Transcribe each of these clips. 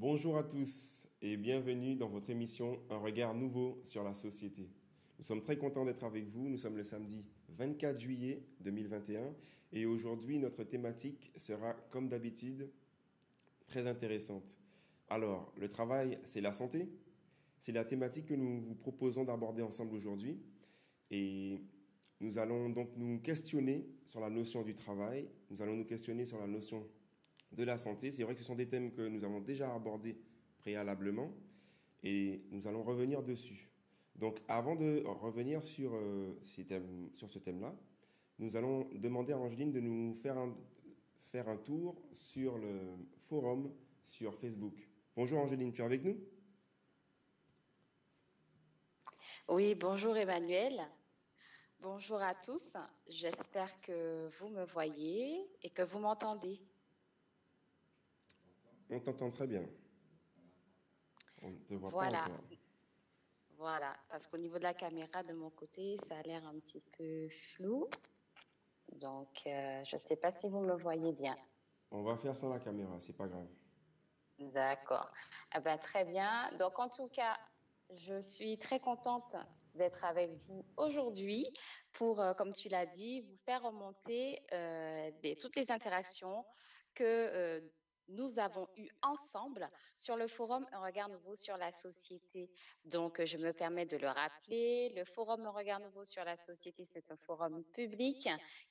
Bonjour à tous et bienvenue dans votre émission Un regard nouveau sur la société. Nous sommes très contents d'être avec vous. Nous sommes le samedi 24 juillet 2021 et aujourd'hui notre thématique sera comme d'habitude très intéressante. Alors, le travail, c'est la santé. C'est la thématique que nous vous proposons d'aborder ensemble aujourd'hui et nous allons donc nous questionner sur la notion du travail. Nous allons nous questionner sur la notion de la santé. C'est vrai que ce sont des thèmes que nous avons déjà abordés préalablement et nous allons revenir dessus. Donc avant de revenir sur, sur ce thème-là, nous allons demander à Angeline de nous faire un tour sur le forum sur Facebook. Bonjour Angeline, tu es avec nous? Oui, bonjour Emmanuel. Bonjour à tous. J'espère que vous me voyez et que vous m'entendez. On t'entend très bien. On ne te voit pas Voilà, encore. voilà. Parce qu'au niveau de la caméra, de mon côté, ça a l'air un petit peu flou. Donc, je ne sais pas si vous me voyez bien. On va faire sans la caméra, c'est pas grave. D'accord. Eh ben, très bien. Donc, en tout cas, je suis très contente d'être avec vous aujourd'hui pour, comme tu l'as dit, vous faire remonter toutes les interactions que nous avons eues ensemble sur le forum Un regard nouveau sur la société. Donc, je me permets de le rappeler. Le forum Un regard nouveau sur la société, c'est un forum public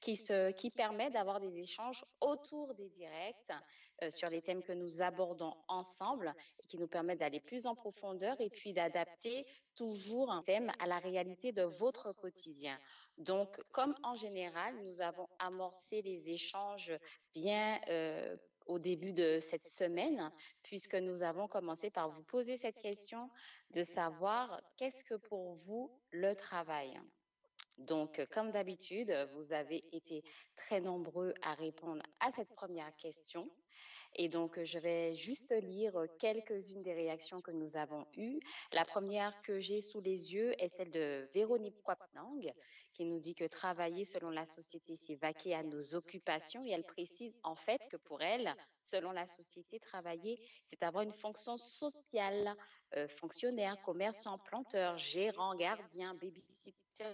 qui permet d'avoir des échanges autour des directs sur les thèmes que nous abordons ensemble et qui nous permettent d'aller plus en profondeur et puis d'adapter toujours un thème à la réalité de votre quotidien. Donc, comme en général, nous avons amorcé les échanges bien au début de cette semaine, puisque nous avons commencé par vous poser cette question de savoir qu'est-ce que pour vous le travail. Donc, comme d'habitude, vous avez été très nombreux à répondre à cette première question. Et donc, je vais juste lire quelques-unes des réactions que nous avons eues. La première que j'ai sous les yeux est celle de Véronique Kwapnang, qui nous dit que travailler selon la société, c'est vaquer à nos occupations. Et elle précise en fait que pour elle, selon la société, travailler, c'est avoir une fonction sociale, fonctionnaire, commerçant, planteur, gérant, gardien, babysitter,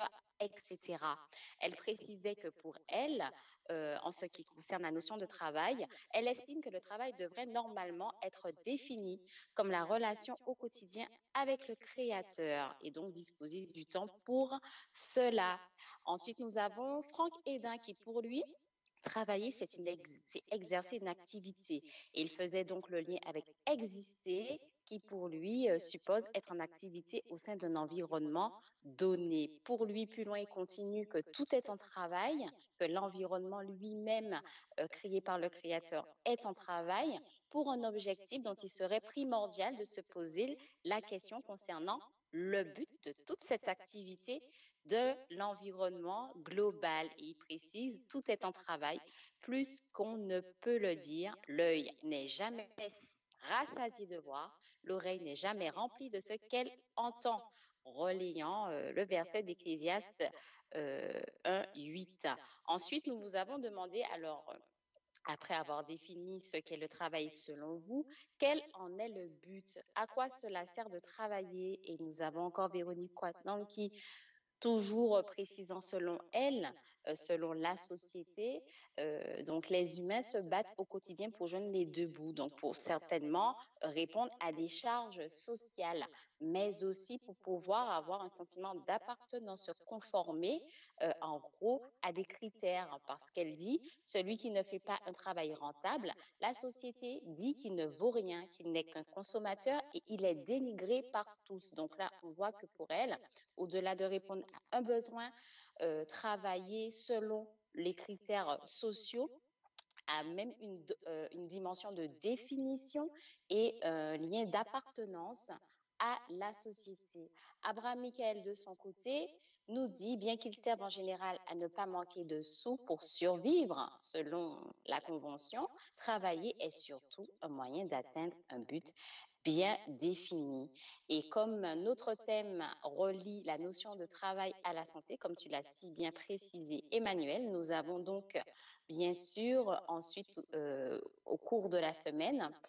etc. Elle précisait que pour elle, en ce qui concerne la notion de travail, elle estime que le travail devrait normalement être défini comme la relation au quotidien avec le créateur et donc disposer du temps pour cela. Ensuite, nous avons Franck Hédin qui, pour lui, travailler, c'est exercer une activité. Et il faisait donc le lien avec exister, qui pour lui suppose être en activité au sein d'un environnement donné. Pour lui, plus loin, il continue que tout est en travail, que l'environnement lui-même créé par le Créateur est en travail pour un objectif dont il serait primordial de se poser la question concernant le but de toute cette activité de l'environnement global. Et il précise, tout est en travail, plus qu'on ne peut le dire, l'œil n'est jamais rassasié de voir, l'oreille n'est jamais remplie de ce qu'elle entend, relayant le verset d'Ecclésiaste 1:8. Ensuite, nous vous avons demandé, alors, après avoir défini ce qu'est le travail selon vous, quel en est le but? À quoi cela sert de travailler? Et nous avons encore Véronique Coitnan qui toujours précisant selon elle, selon la société, donc les humains se battent au quotidien pour joindre les deux bouts, donc pour certainement répondre à des charges sociales, mais aussi pour pouvoir avoir un sentiment d'appartenance, se conformer en gros à des critères, parce qu'elle dit, celui qui ne fait pas un travail rentable, la société dit qu'il ne vaut rien, qu'il n'est qu'un consommateur et il est dénigré par tous. Donc là, on voit que pour elle, au-delà de répondre à un besoin, travailler selon les critères sociaux a même une dimension de définition et un lien d'appartenance à la société. Abraham Michael, de son côté, nous dit, bien qu'il serve en général à ne pas manquer de sous pour survivre, selon la Convention, travailler est surtout un moyen d'atteindre un but bien défini. Et comme notre thème relie la notion de travail à la santé, comme tu l'as si bien précisé, Emmanuel, nous avons donc bien sûr ensuite au cours de la semaine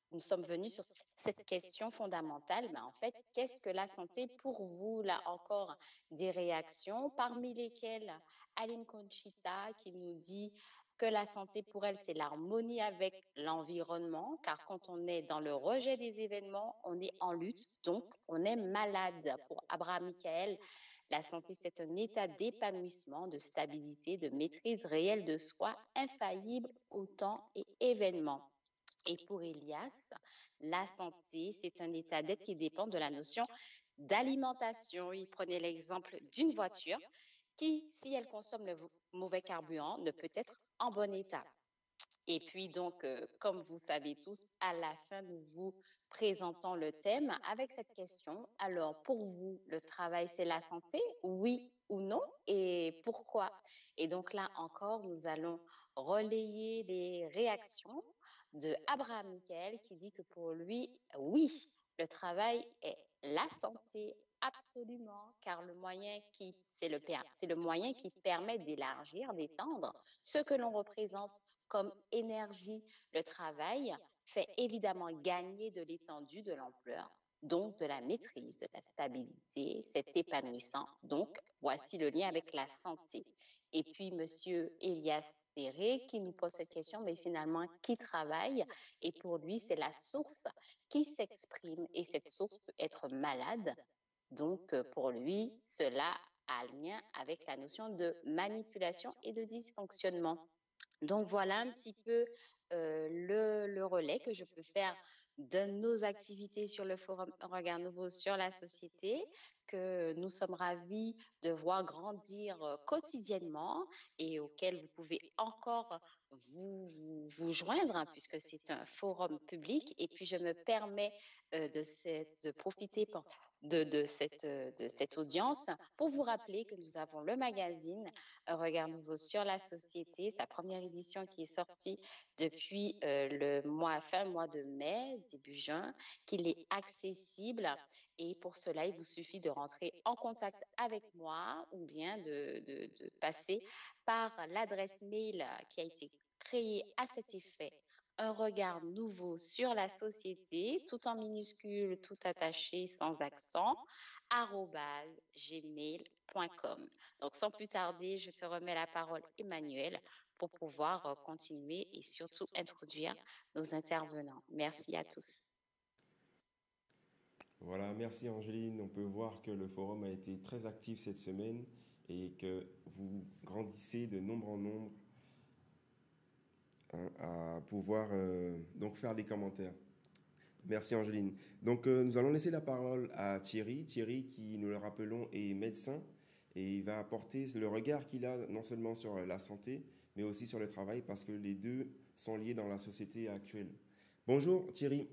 nous sommes venus sur cette question fondamentale. En fait, qu'est-ce que la santé pour vous? Là encore, des réactions, parmi lesquelles Aline Conchita qui nous dit que la santé pour elle, c'est l'harmonie avec l'environnement, car quand on est dans le rejet des événements, on est en lutte, donc on est malade. Pour Abraham Michael, la santé, c'est un état d'épanouissement, de stabilité, de maîtrise réelle de soi, infaillible au temps et événements. Et pour Elias, la santé, c'est un état d'être qui dépend de la notion d'alimentation. Il prenait l'exemple d'une voiture qui, si elle consomme le mauvais carburant, ne peut être en bon état. Et puis donc, comme vous savez tous, à la fin, nous vous présentons le thème avec cette question. Alors, pour vous, le travail, c'est la santé? Oui ou non? Et pourquoi? Et donc là encore, nous allons relayer les réactions de Abraham Michael qui dit que pour lui, oui, le travail est la santé. Absolument, car c'est le moyen qui permet d'élargir, d'étendre ce que l'on représente comme énergie. Le travail fait évidemment gagner de l'étendue, de l'ampleur, donc de la maîtrise, de la stabilité. C'est épanouissant. Donc, voici le lien avec la santé. Et puis, Monsieur Elias Terré qui nous pose cette question, mais finalement, qui travaille? Et pour lui, c'est la source qui s'exprime et cette source peut être malade. Donc, pour lui, cela a lien avec la notion de manipulation et de dysfonctionnement. Donc voilà un petit peu le relais que je peux faire de nos activités sur le forum Un regard nouveau sur la société, que nous sommes ravis de voir grandir quotidiennement et auquel vous pouvez encore vous joindre, hein, puisque c'est un forum public. Et puis je me permets de profiter de cette audience pour vous rappeler que nous avons le magazine Un regard nouveau sur la société, sa première édition qui est sortie depuis fin mois de mai, début juin, qu'il est accessible. Et pour cela, il vous suffit de rentrer en contact avec moi ou bien de passer par l'adresse mail qui a été créée à cet effet. Un regard nouveau sur la société, tout en minuscule, tout attaché, sans accent, @gmail.com. Donc, sans plus tarder, je te remets la parole, Emmanuel, pour pouvoir continuer et surtout introduire nos intervenants. Merci à tous. Voilà, merci Angéline. On peut voir que le forum a été très actif cette semaine et que vous grandissez de nombre en nombre, hein, à pouvoir donc faire des commentaires. Merci Angéline. Donc nous allons laisser la parole à Thierry. Thierry qui, nous le rappelons, est médecin et il va apporter le regard qu'il a non seulement sur la santé, mais aussi sur le travail parce que les deux sont liés dans la société actuelle. Bonjour Thierry.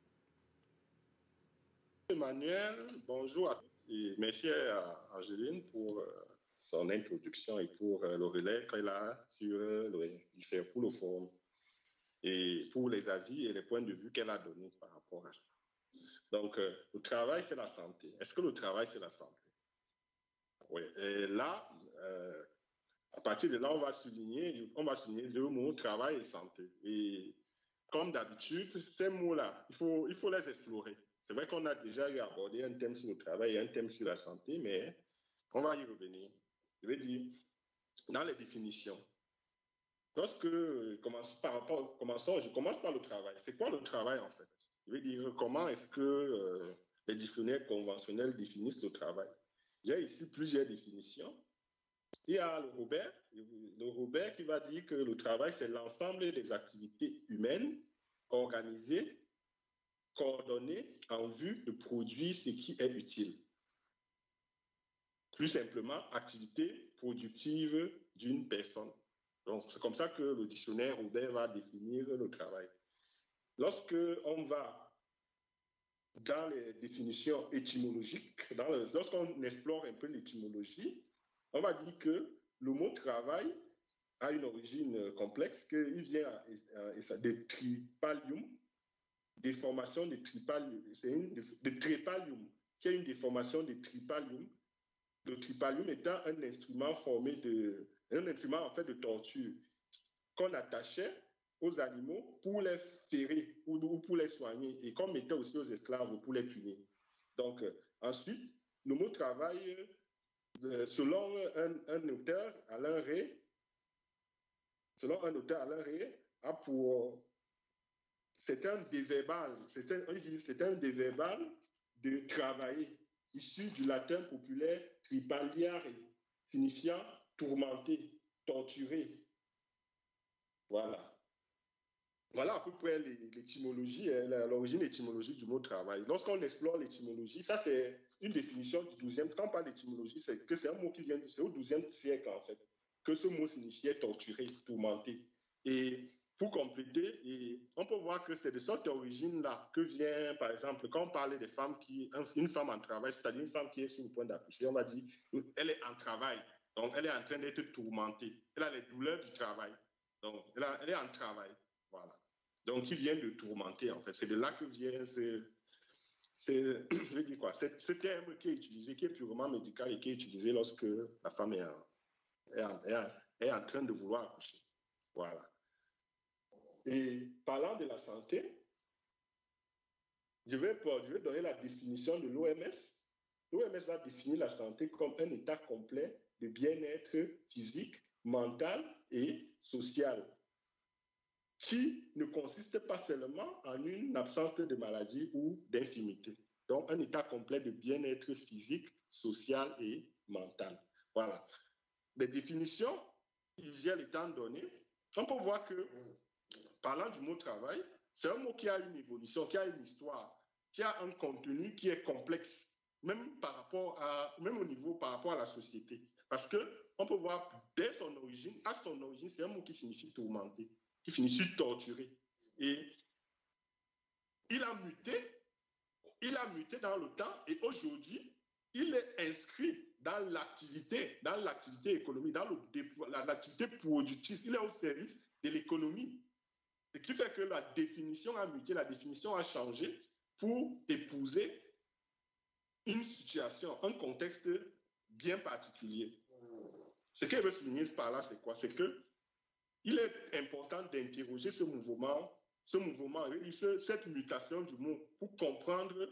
Emmanuel, bonjour à tous et merci à Angéline pour son introduction et pour le relais qu'elle a sur pour le forum et pour les avis et les points de vue qu'elle a donnés par rapport à ça. Donc, le travail, c'est la santé. Est-ce que le travail, c'est la santé? Oui. Et là, à partir de là, on va souligner deux mots, travail et santé. Et comme d'habitude, ces mots-là, il faut les explorer. C'est vrai qu'on a déjà eu abordé un thème sur le travail et un thème sur la santé, mais on va y revenir. Je veux dire, dans les définitions, lorsque je commence par le travail. C'est quoi le travail en fait? Je veux dire, comment est-ce que les dictionnaires conventionnels définissent le travail? J'ai ici plusieurs définitions. Il y a le Robert qui va dire que le travail, c'est l'ensemble des activités humaines organisées, coordonnées en vue de produire ce qui est utile. Plus simplement, activité productive d'une personne. Donc, c'est comme ça que le dictionnaire Robert va définir le travail. Lorsque on va dans les définitions étymologiques, lorsqu'on explore un peu l'étymologie, on va dire que le mot travail a une origine complexe, qu'il vient de tripalium, déformation de tripalium, de trépalium, qui est une déformation de tripalium. Le tripalium étant un instrument en fait de torture qu'on attachait aux animaux pour les ferrer ou pour les soigner, et qu'on mettait aussi aux esclaves pour les punir. Donc, ensuite, le mot travail, selon un auteur, Alain Ray, a pour... C'est un déverbal, c'est un déverbal de travailler, issu du latin populaire tripaliare, signifiant tourmenter, torturer. Voilà. Voilà à peu près l'étymologie, l'origine étymologique du mot travail. Lorsqu'on explore l'étymologie, ça c'est une définition du 12e. Quand on parle d'étymologie, c'est que c'est un mot qui vient au 12e siècle en fait, que ce mot signifiait torturer, tourmenter. Et pour compléter, on peut voir que c'est de cette origine-là que vient, par exemple, quand on parlait des femmes une femme en travail, c'est-à-dire une femme qui est sur le point d'accoucher, on va dire, elle est en travail, donc elle est en train d'être tourmentée. Elle a les douleurs du travail, donc elle est en travail. Voilà. Donc, qui vient de tourmenter, en fait. C'est de là que vient je veux dire quoi, ce terme qui est utilisé, qui est purement médical et qui est utilisé lorsque la femme est en train de vouloir accoucher. Voilà. Et parlant de la santé, je vais donner la définition de l'OMS. L'OMS va définir la santé comme un état complet de bien-être physique, mental et social, qui ne consiste pas seulement en une absence de maladie ou d'infirmité. Donc, un état complet de bien-être physique, social et mental. Voilà. Les définitions, hygiène étant données, on peut voir que, parlant du mot travail, c'est un mot qui a une évolution, qui a une histoire, qui a un contenu qui est complexe, même au niveau par rapport à la société. Parce qu'on peut voir, dès son origine, à son origine, c'est un mot qui signifie tourmenter, qui signifie torturer. Et il a muté dans le temps, et aujourd'hui, il est inscrit dans l'activité économique, dans l'activité productive. Il est au service de l'économie. Ce qui fait que la définition a muté, la définition a changé pour épouser une situation, un contexte bien particulier. Ce que je veux souligner par là, c'est quoi? C'est qu'il est important d'interroger ce mouvement, cette mutation du mot, pour comprendre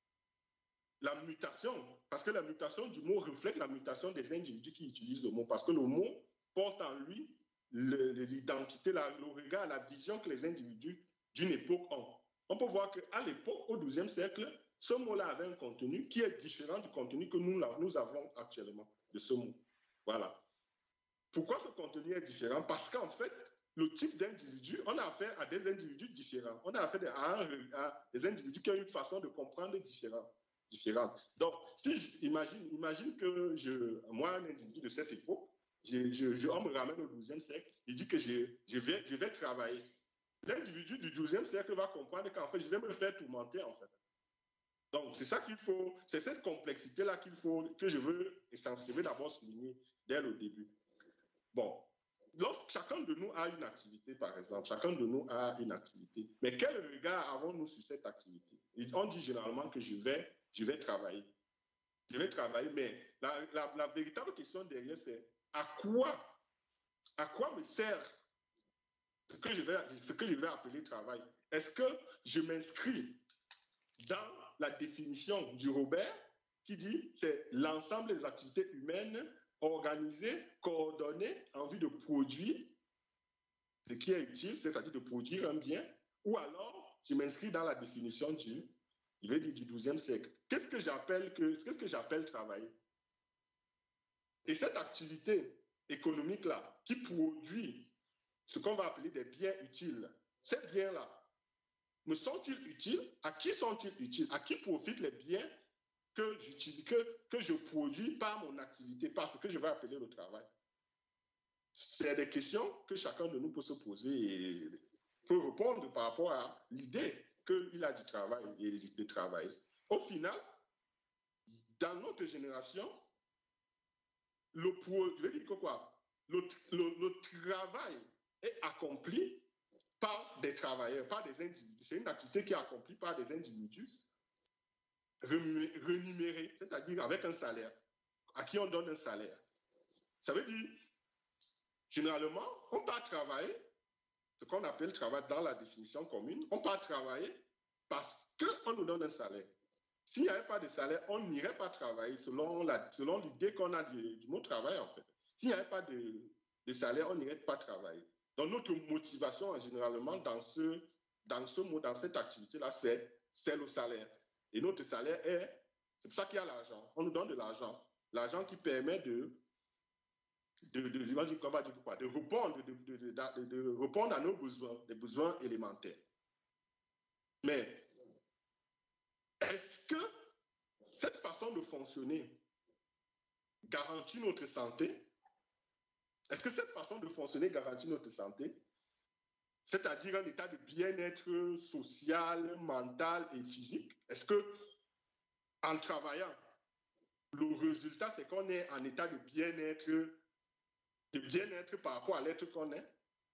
la mutation, parce que la mutation du mot reflète la mutation des individus qui utilisent le mot, parce que le mot porte en lui l'identité, le regard, la vision que les individus d'une époque ont. On peut voir qu'à l'époque, au XIIe siècle, ce mot-là avait un contenu qui est différent du contenu que nous avons actuellement de ce mot. Voilà. Pourquoi ce contenu est différent? Parce qu'en fait, le type d'individu, on a affaire à des individus différents. On a affaire à des individus qui ont une façon de comprendre différente. Donc, si imagine que moi, un individu de cette époque, on me ramène au XIIe siècle, il dit que je vais travailler. L'individu du XIIe siècle va comprendre qu'en fait, je vais me faire tourmenter, en fait. Donc, c'est ça qu'il faut, c'est cette complexité-là que je veux essentiellement d'abord souligner dès le début. Bon, lorsque chacun de nous a une activité, par exemple, mais quel regard avons-nous sur cette activité? On dit généralement que je vais travailler. Je vais travailler, mais la véritable question derrière, c'est à quoi me sert ce que je vais appeler travail? Est-ce que je m'inscris dans la définition du Robert qui dit c'est l'ensemble des activités humaines organisées, coordonnées en vue de produire ce qui est utile, c'est-à-dire de produire un bien, ou alors je m'inscris dans la définition du XIIe siècle. Qu'est-ce que j'appelle travailler? Et cette activité économique-là, qui produit ce qu'on va appeler des biens utiles, ces biens-là, me sont-ils utiles? À qui sont-ils utiles? À qui profitent les biens que je produis par mon activité, par ce que je vais appeler le travail? C'est des questions que chacun de nous peut se poser et peut répondre par rapport à l'idée qu'il a du travail et de travail. Au final, dans notre génération, le travail est accompli par des travailleurs, par des individus. C'est une activité qui est accomplie par des individus rémunérés, c'est-à-dire avec un salaire, à qui on donne un salaire. Ça veut dire, généralement, on part travailler ce qu'on appelle travail dans la définition commune, on part travailler parce qu'on nous donne un salaire. S'il n'y avait pas de salaire, on n'irait pas travailler selon l'idée qu'on a du mot travail, en fait. S'il n'y avait pas de salaire, on n'irait pas travailler. Donc, notre motivation, généralement, dans cette activité-là, c'est le salaire. Et notre salaire c'est pour ça qu'il y a l'argent. On nous donne de l'argent. L'argent qui permet de répondre à nos besoins, les besoins élémentaires. Mais est-ce que cette façon de fonctionner garantit notre santé? Est-ce que cette façon de fonctionner garantit notre santé? C'est-à-dire un état de bien-être social, mental et physique? Est-ce que, en travaillant, le résultat, c'est qu'on est en état de bien-être par rapport à l'être qu'on est?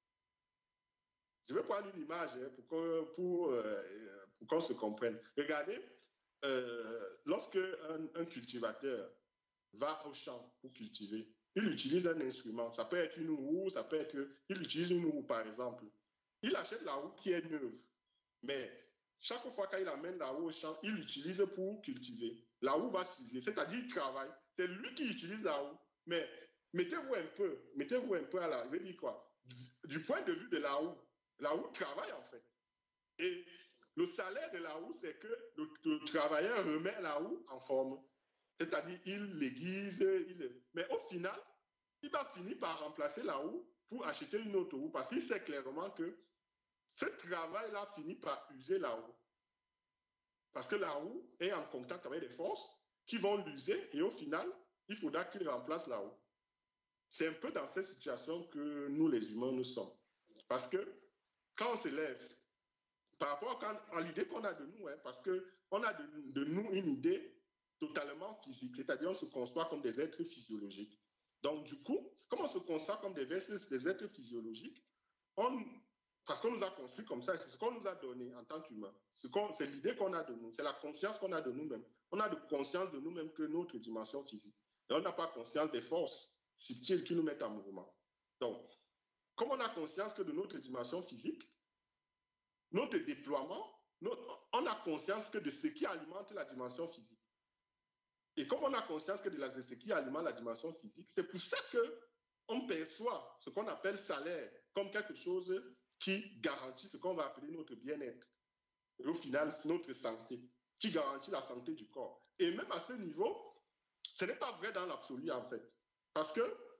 Je vais prendre une image pour qu'on se comprenne. Regardez, lorsque un cultivateur va au champ pour cultiver, il utilise un instrument. Ça peut être une roue, il utilise une roue par exemple. Il achète la roue qui est neuve, mais chaque fois qu'il amène la roue au champ, il l'utilise pour cultiver. La roue va s'user, c'est-à-dire il travaille. C'est lui qui utilise la roue. Mais mettez-vous un peu à la, je veux dire quoi, du point de vue de la roue travaille en fait. Et le salaire de la roue, c'est que le travailleur remet la roue en forme. C'est-à-dire, il l'aiguise, mais au final, il va finir par remplacer la roue pour acheter une autre roue parce qu'il sait clairement que ce travail-là finit par user la roue. Parce que la roue est en contact avec des forces qui vont l'user et au final, il faudra qu'il remplace la roue. C'est un peu dans cette situation que nous, les humains, nous sommes. Parce que quand on se lève, par rapport à l'idée qu'on a de nous, parce qu'on a de nous une idée totalement physique, c'est-à-dire on se conçoit comme des êtres physiologiques. Donc du coup, comme on se conçoit comme des êtres physiologiques, parce qu'on nous a construit comme ça, c'est ce qu'on nous a donné en tant qu'humains. C'est l'idée qu'on a de nous, c'est la conscience qu'on a de nous-mêmes. On a de conscience de nous-mêmes que notre dimension physique. Et on n'a pas conscience des forces subtiles qui nous mettent en mouvement. Donc, comme on a conscience que de notre dimension physique, notre déploiement, on a conscience que de ce qui alimente la dimension physique. Et comme on a conscience que de ce qui alimente la dimension physique, c'est pour ça qu'on perçoit ce qu'on appelle salaire comme quelque chose qui garantit ce qu'on va appeler notre bien-être. Et au final, notre santé, qui garantit la santé du corps. Et même à ce niveau, ce n'est pas vrai dans l'absolu en fait. Parce que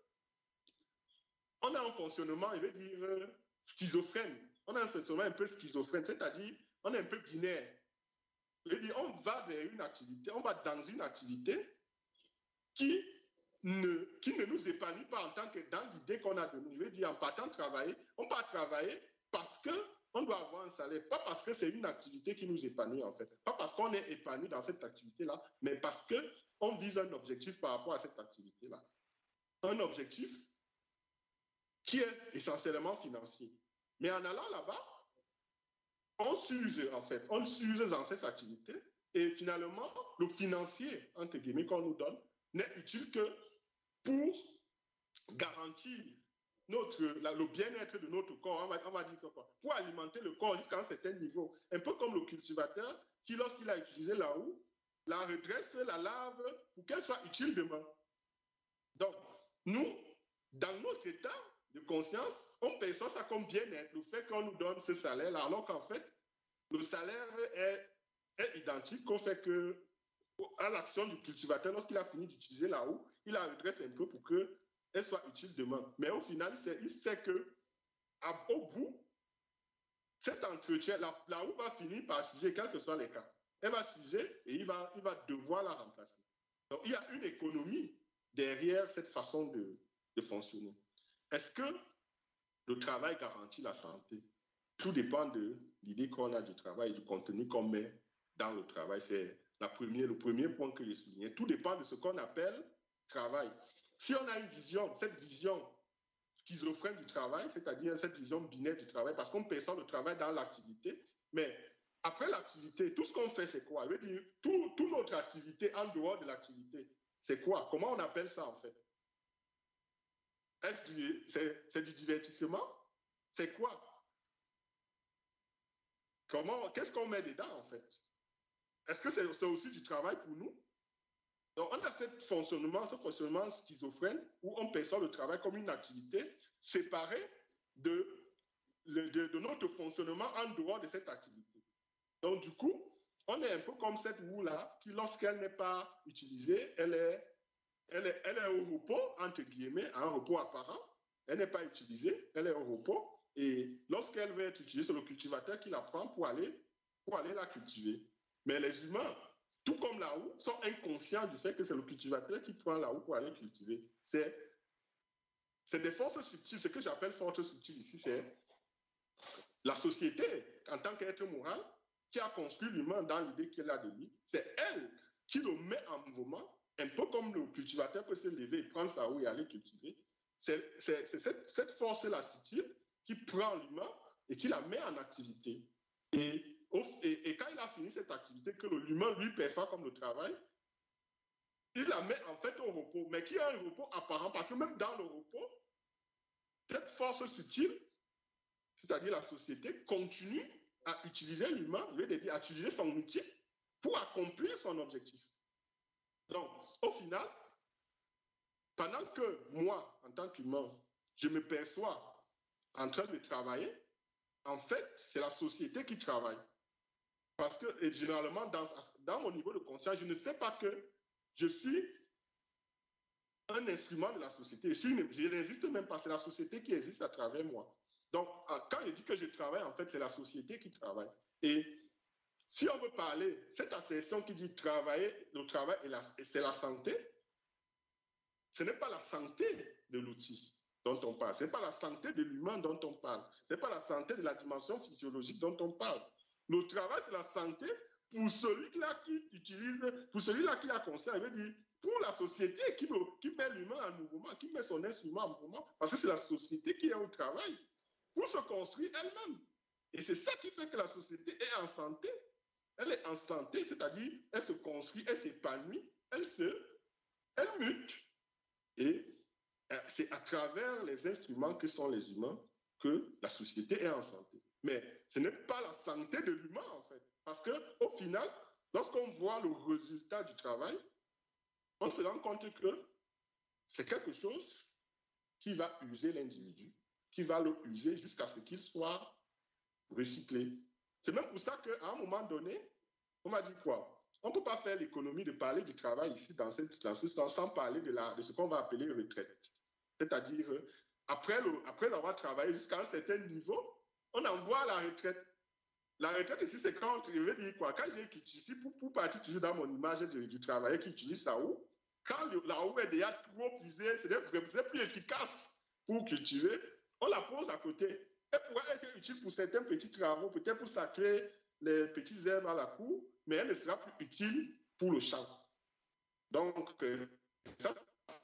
on a un fonctionnement, je veux dire, schizophrène. On a un fonctionnement un peu schizophrène, c'est-à-dire, on est un peu binaire. Je veux dire, on va vers une activité, on va dans une activité qui ne nous épanouit pas en tant que dans l'idée qu'on a de nous. Je veux dire, en partant travailler, on part travailler parce qu'on doit avoir un salaire, pas parce que c'est une activité qui nous épanouit en fait, pas parce qu'on est épanoui dans cette activité-là, mais parce qu'on vise un objectif par rapport à cette activité-là. Un objectif qui est essentiellement financier. Mais en allant là-bas, on s'use en fait, on s'use dans cette activité et finalement, le financier, entre guillemets, qu'on nous donne, n'est utile que pour garantir le bien-être de notre corps. On va dire quoi? Pour alimenter le corps jusqu'à un certain niveau. Un peu comme le cultivateur qui, lorsqu'il a utilisé la roue, la redresse, la lave pour qu'elle soit utile demain. Donc, nous, dans notre état de conscience, on perçoit ça comme bien-être, le fait qu'on nous donne ce salaire-là, alors qu'en fait, le salaire est identique au fait à l'action du cultivateur, lorsqu'il a fini d'utiliser la roue, il la redresse un peu pour qu'elle soit utile demain. Mais au final, il sait qu'au bout, cet entretien, la roue va finir par s'user, quels que soient les cas. Elle va s'user et il va devoir la remplacer. Donc, il y a une économie derrière cette façon de fonctionner. Est-ce que le travail garantit la santé? Tout dépend de l'idée qu'on a du travail, du contenu qu'on met dans le travail. C'est le premier point que j'ai souligné. Tout dépend de ce qu'on appelle travail. Si on a une vision, cette vision schizophrène du travail, c'est-à-dire cette vision binaire du travail, parce qu'on perçoit le travail dans l'activité, mais après l'activité, tout ce qu'on fait, c'est quoi? Je veux dire, toute notre activité en dehors de l'activité, c'est quoi? Comment on appelle ça en fait? C'est du divertissement? C'est quoi? qu'est-ce qu'on met dedans, en fait? Est-ce que c'est aussi du travail pour nous? Donc, on a ce fonctionnement schizophrène où on perçoit le travail comme une activité séparée de notre fonctionnement en dehors de cette activité. Donc, du coup, on est un peu comme cette roue-là qui, lorsqu'elle n'est pas utilisée, elle est au repos, entre guillemets, un repos apparent. Elle n'est pas utilisée, elle est au repos. Et lorsqu'elle va être utilisée, c'est le cultivateur qui la prend pour aller la cultiver. Mais les humains, tout comme la roue, sont inconscients du fait que c'est le cultivateur qui prend la roue pour aller cultiver. C'est des forces subtiles. Ce que j'appelle forces subtiles ici, c'est la société, en tant qu'être moral, qui a construit l'humain dans l'idée qu'elle a de lui. C'est elle qui le met en mouvement, un peu comme le cultivateur peut se lever et prendre sa roue et aller cultiver. C'est cette force-là subtile qui prend l'humain et qui la met en activité. Et quand il a fini cette activité, que l'humain lui perçoit comme le travail, il la met en fait au repos, mais qui a un repos apparent, parce que même dans le repos, cette force subtile, c'est-à-dire la société, continue à utiliser l'humain, à utiliser son outil pour accomplir son objectif. Donc, au final, pendant que moi, en tant qu'humain, je me perçois en train de travailler, en fait, c'est la société qui travaille. Parce que, généralement, dans mon niveau de conscience, je ne sais pas que je suis un instrument de la société. Je n'existe même pas, c'est la société qui existe à travers moi. Donc, quand je dis que je travaille, en fait, c'est la société qui travaille. Et si on veut parler, cette assertion qui dit travailler, le travail, c'est la santé, ce n'est pas la santé de l'outil dont on parle, ce n'est pas la santé de l'humain dont on parle, ce n'est pas la santé de la dimension physiologique dont on parle. Le travail, c'est la santé pour celui-là qui utilise, pour celui-là qui a conscience, il veut dire pour la société qui met l'humain en mouvement, qui met son instrument en mouvement, parce que c'est la société qui est au travail pour se construire elle-même. Et c'est ça qui fait que la société est en santé. Elle est en santé, c'est-à-dire elle se construit, elle s'épanouit, elle mute. Et c'est à travers les instruments que sont les humains que la société est en santé. Mais ce n'est pas la santé de l'humain, en fait. Parce qu'au final, lorsqu'on voit le résultat du travail, on se rend compte que c'est quelque chose qui va user l'individu, qui va le user jusqu'à ce qu'il soit recyclé. C'est même pour ça qu'à un moment donné, on m'a dit quoi? On ne peut pas faire l'économie de parler du travail ici dans ce sens sans parler de ce qu'on va appeler retraite. C'est-à-dire, après l'avoir travaillé jusqu'à un certain niveau, on envoie la retraite. La retraite ici, c'est quand, je veux dire quoi, quand j'ai ici, pour partir toujours dans mon image du travailleur qui utilise sa roue, quand la roue est déjà trop usée, c'est plus efficace pour cultiver, on la pose à côté. Elle pourrait être utile pour certains petits travaux, peut-être pour sacrer les petits herbes à la cour, mais elle ne sera plus utile pour le champ. Donc, ça,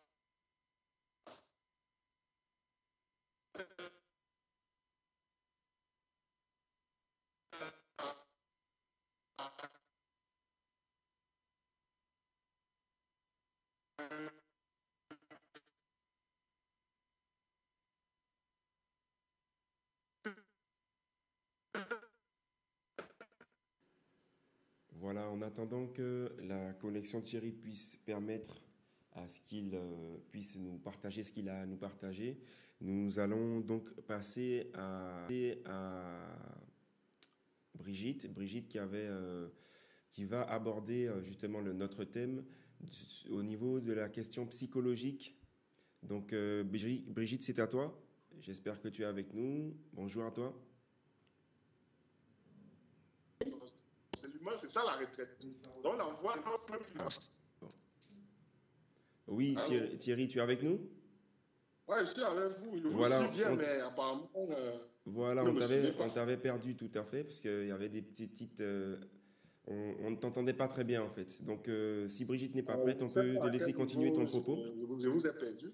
Voilà, en attendant que la connexion de Thierry puisse permettre à ce qu'il puisse nous partager ce qu'il a à nous partager, nous allons donc passer à Brigitte. Brigitte qui va aborder justement notre thème au niveau de la question psychologique. Donc, Brigitte, c'est à toi. J'espère que tu es avec nous. Bonjour à toi. c'est l'humain, c'est ça la retraite. Donc, on envoie notre peuple. Bon. Oui, Thierry, tu es avec nous? Oui, je suis avec vous. Je vous Voilà, suis bien, mais apparemment, voilà, on t'avait perdu tout à fait parce qu'il y avait des petites. On ne t'entendait pas très bien en fait. Donc, si Brigitte n'est pas prête, on peut te laisser continuer ton propos. Je vous ai perdu.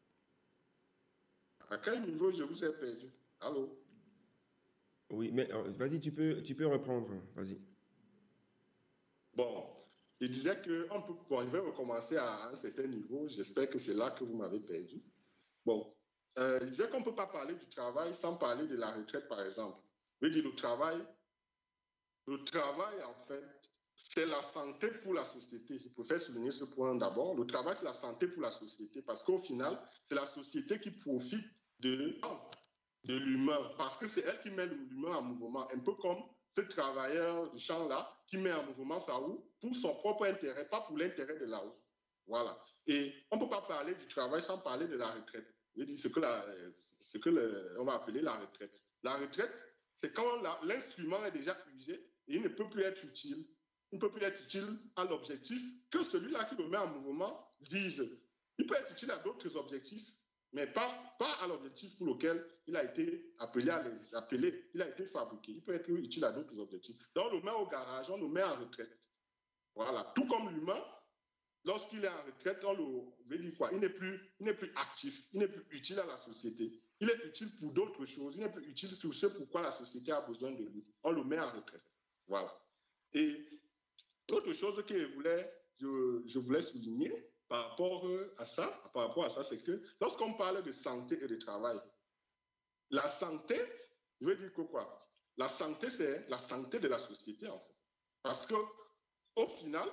À quel niveau je vous ai perdu? Allô? Oui, mais vas-y, tu peux reprendre. Vas-y. Bon, je disais que bon, je vais recommencer à un certain niveau. J'espère que c'est là que vous m'avez perdu. Bon, je disais qu'on ne peut pas parler du travail sans parler de la retraite, par exemple. Je veux dire, le travail Le travail, en fait, c'est la santé pour la société. Je préfère souligner ce point d'abord. Le travail, c'est la santé pour la société parce qu'au final, c'est la société qui profite de l'humain parce que c'est elle qui met l'humain en mouvement. Un peu comme ce travailleur du champ-là qui met en mouvement sa roue pour son propre intérêt, pas pour l'intérêt de la roue. Voilà. Et on ne peut pas parler du travail sans parler de la retraite. Je dis ce que on va appeler la retraite. La retraite, c'est quand l'instrument est déjà usé et il ne peut plus être utile. Il ne peut plus être utile à l'objectif que celui-là qui le met en mouvement vise. Il peut être utile à d'autres objectifs, mais pas à l'objectif pour lequel il a été appelé, il a été fabriqué. Il peut être utile à d'autres objectifs. Donc, on le met au garage, on le met en retraite. Voilà. Tout comme l'humain, lorsqu'il est en retraite, on veut dire quoi? Il n'est plus actif, il n'est plus utile à la société. Il est utile pour d'autres choses, il n'est plus utile sur ce pourquoi la société a besoin de lui. On le met en retraite. Voilà. Et autre chose que je voulais souligner par rapport à ça, c'est que lorsqu'on parle de santé et de travail, la santé, je veux dire que quoi? La santé, c'est la santé de la société, en fait. Parce que, au final,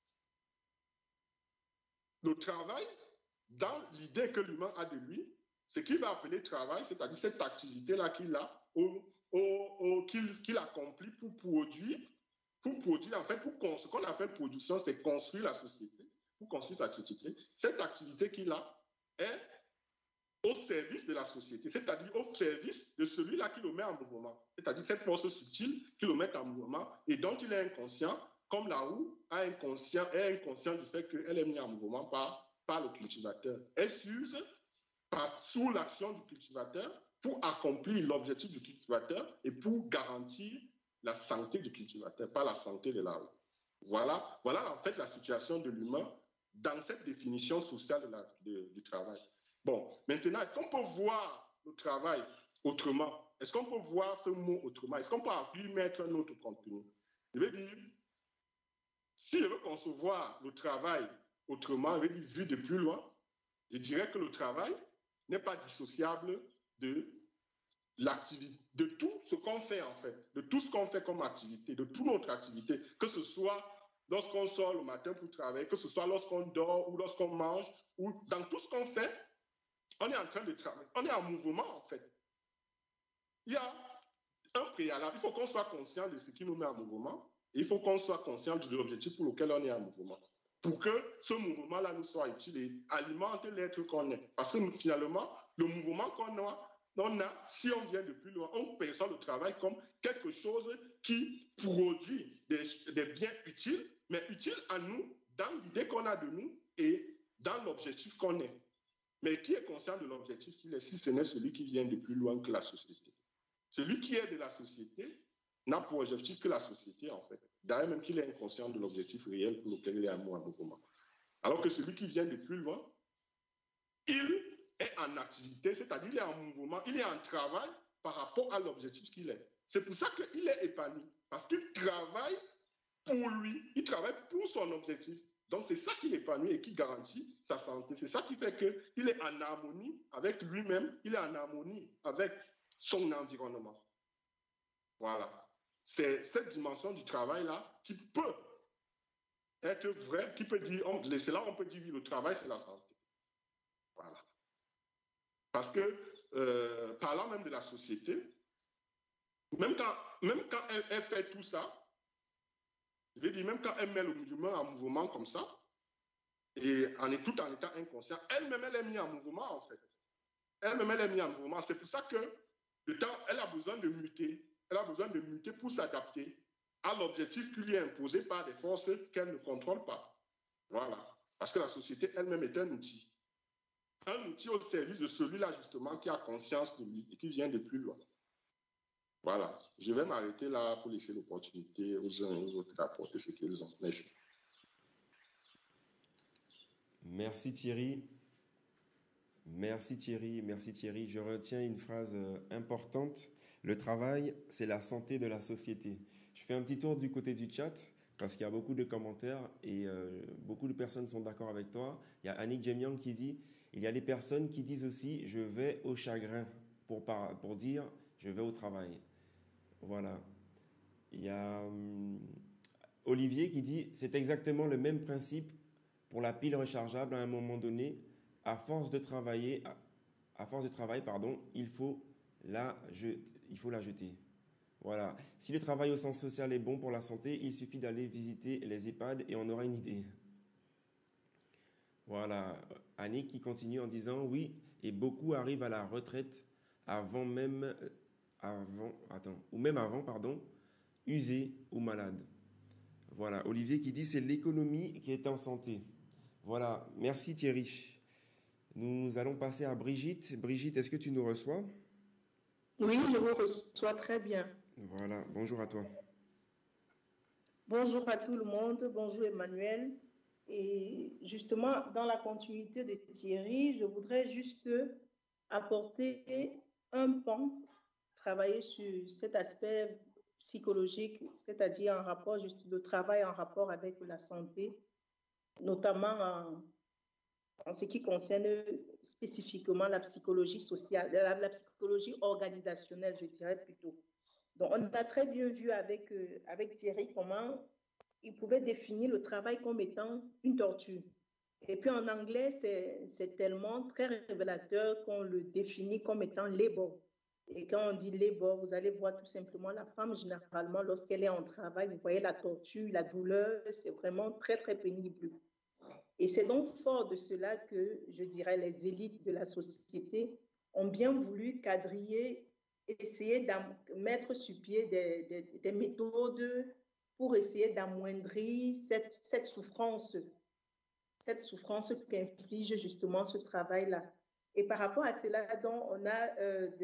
le travail, dans l'idée que l'humain a de lui, ce qu'il va appeler travail, c'est-à-dire cette activité-là qu'il a, qu'il accomplit pour produire, en fait, ce qu'on appelle production, c'est construire la société, pour construire la société. Cette activité qu'il a est au service de la société, c'est-à-dire au service de celui-là qui le met en mouvement, c'est-à-dire cette force subtile qui le met en mouvement et dont il est inconscient, comme la roue est inconscient du fait qu'elle est mise en mouvement par le cultivateur. Elle s'use sous l'action du cultivateur pour accomplir l'objectif du cultivateur et pour garantir la santé du cultivateur, pas la santé de la roue. Voilà en fait la situation de l'humain dans cette définition sociale du travail. Bon, maintenant, est-ce qu'on peut voir le travail autrement? Est-ce qu'on peut voir ce mot autrement? Est-ce qu'on peut lui mettre un autre contenu? Je veux dire, si je veux concevoir le travail autrement, je veux dire vu de plus loin, je dirais que le travail n'est pas dissociable de l'activité, de tout ce qu'on fait en fait, de tout ce qu'on fait comme activité, de toute notre activité, que ce soit lorsqu'on sort le matin pour travailler, que ce soit lorsqu'on dort ou lorsqu'on mange, ou dans tout ce qu'on fait, on est en train de travailler, on est en mouvement en fait. Il y a un préalable, il faut qu'on soit conscient de ce qui nous met en mouvement et il faut qu'on soit conscient de l'objectif pour lequel on est en mouvement. Pour que ce mouvement-là nous soit utile et alimente l'être qu'on est. Parce que finalement, le mouvement qu'on a, si on vient de plus loin, on perçoit le travail comme quelque chose qui produit des biens utiles, mais utiles à nous, dans l'idée qu'on a de nous et dans l'objectif qu'on est. Mais qui est conscient de l'objectif qu'il est si ce n'est celui qui vient de plus loin que la société? Celui qui est de la société n'a pour objectif que la société, en fait. D'ailleurs, même qu'il est inconscient de l'objectif réel pour lequel il est en mouvement. Alors que celui qui vient de plus loin, il est en activité, c'est-à-dire il est en mouvement, il est en travail par rapport à l'objectif qu'il est. C'est pour ça qu'il est épanoui, parce qu'il travaille pour lui, il travaille pour son objectif. Donc, c'est ça qui l'épanouit et qui garantit sa santé. C'est ça qui fait qu'il est en harmonie avec lui-même, il est en harmonie avec son environnement. Voilà. C'est cette dimension du travail-là qui peut être vraie, qui peut dire, c'est là où on peut dire, oui, le travail, c'est la santé. Voilà. Parce que, parlant même de la société, même quand elle fait tout ça, je veux dire, même quand elle met l'humain en mouvement comme ça, et tout en étant inconscient, elle-même, elle est mise en mouvement, en fait. Elle-même, elle est mise en mouvement. C'est pour ça que le temps, elle a besoin de muter. Elle a besoin de muter pour s'adapter à l'objectif qui lui est imposé par des forces qu'elle ne contrôle pas. Voilà. Parce que la société elle-même est un outil. Un outil au service de celui-là, justement, qui a conscience de lui et qui vient de plus loin. Voilà. Je vais m'arrêter là pour laisser l'opportunité aux uns et aux autres d'apporter ce qu'ils ont. Merci. Merci Thierry. Merci Thierry, merci Thierry. Je retiens une phrase importante. Le travail, c'est la santé de la société. Je fais un petit tour du côté du chat parce qu'il y a beaucoup de commentaires et beaucoup de personnes sont d'accord avec toi. Il y a Annick Jemian qui dit, il y a des personnes qui disent aussi, je vais au chagrin pour dire, je vais au travail. Voilà. Il y a Olivier qui dit, c'est exactement le même principe pour la pile rechargeable à un moment donné. À force de travailler, à force de travail, pardon, il faut la jeter. Voilà. Si le travail au sens social est bon pour la santé, il suffit d'aller visiter les EHPAD et on aura une idée. Voilà. Annick qui continue en disant oui, et beaucoup arrivent à la retraite ou même avant, pardon, usés ou malades. Voilà. Olivier qui dit c'est l'économie qui est en santé. Voilà. Merci Thierry. Nous allons passer à Brigitte. Brigitte, est-ce que tu nous reçois? Oui, je vous reçois très bien. Voilà. Bonjour à toi. Bonjour à tout le monde. Bonjour Emmanuel. Et justement, dans la continuité de Thierry, je voudrais juste apporter un pan, travailler sur cet aspect psychologique, c'est-à-dire en rapport, juste le travail en rapport avec la santé, notamment en ce qui concerne spécifiquement la psychologie sociale, la psychologie organisationnelle, je dirais plutôt. Donc, on a très bien vu avec Thierry comment il pouvait définir le travail comme étant une torture. Et puis en anglais, c'est tellement très révélateur qu'on le définit comme étant labor. Et quand on dit labor, vous allez voir tout simplement la femme, généralement, lorsqu'elle est en travail, vous voyez la torture, la douleur, c'est vraiment très, très pénible. Et c'est donc fort de cela que, je dirais, les élites de la société ont bien voulu quadriller, essayer de mettre sur pied des méthodes pour essayer d'amoindrir cette souffrance qu'inflige justement ce travail-là. Et par rapport à cela, donc, on a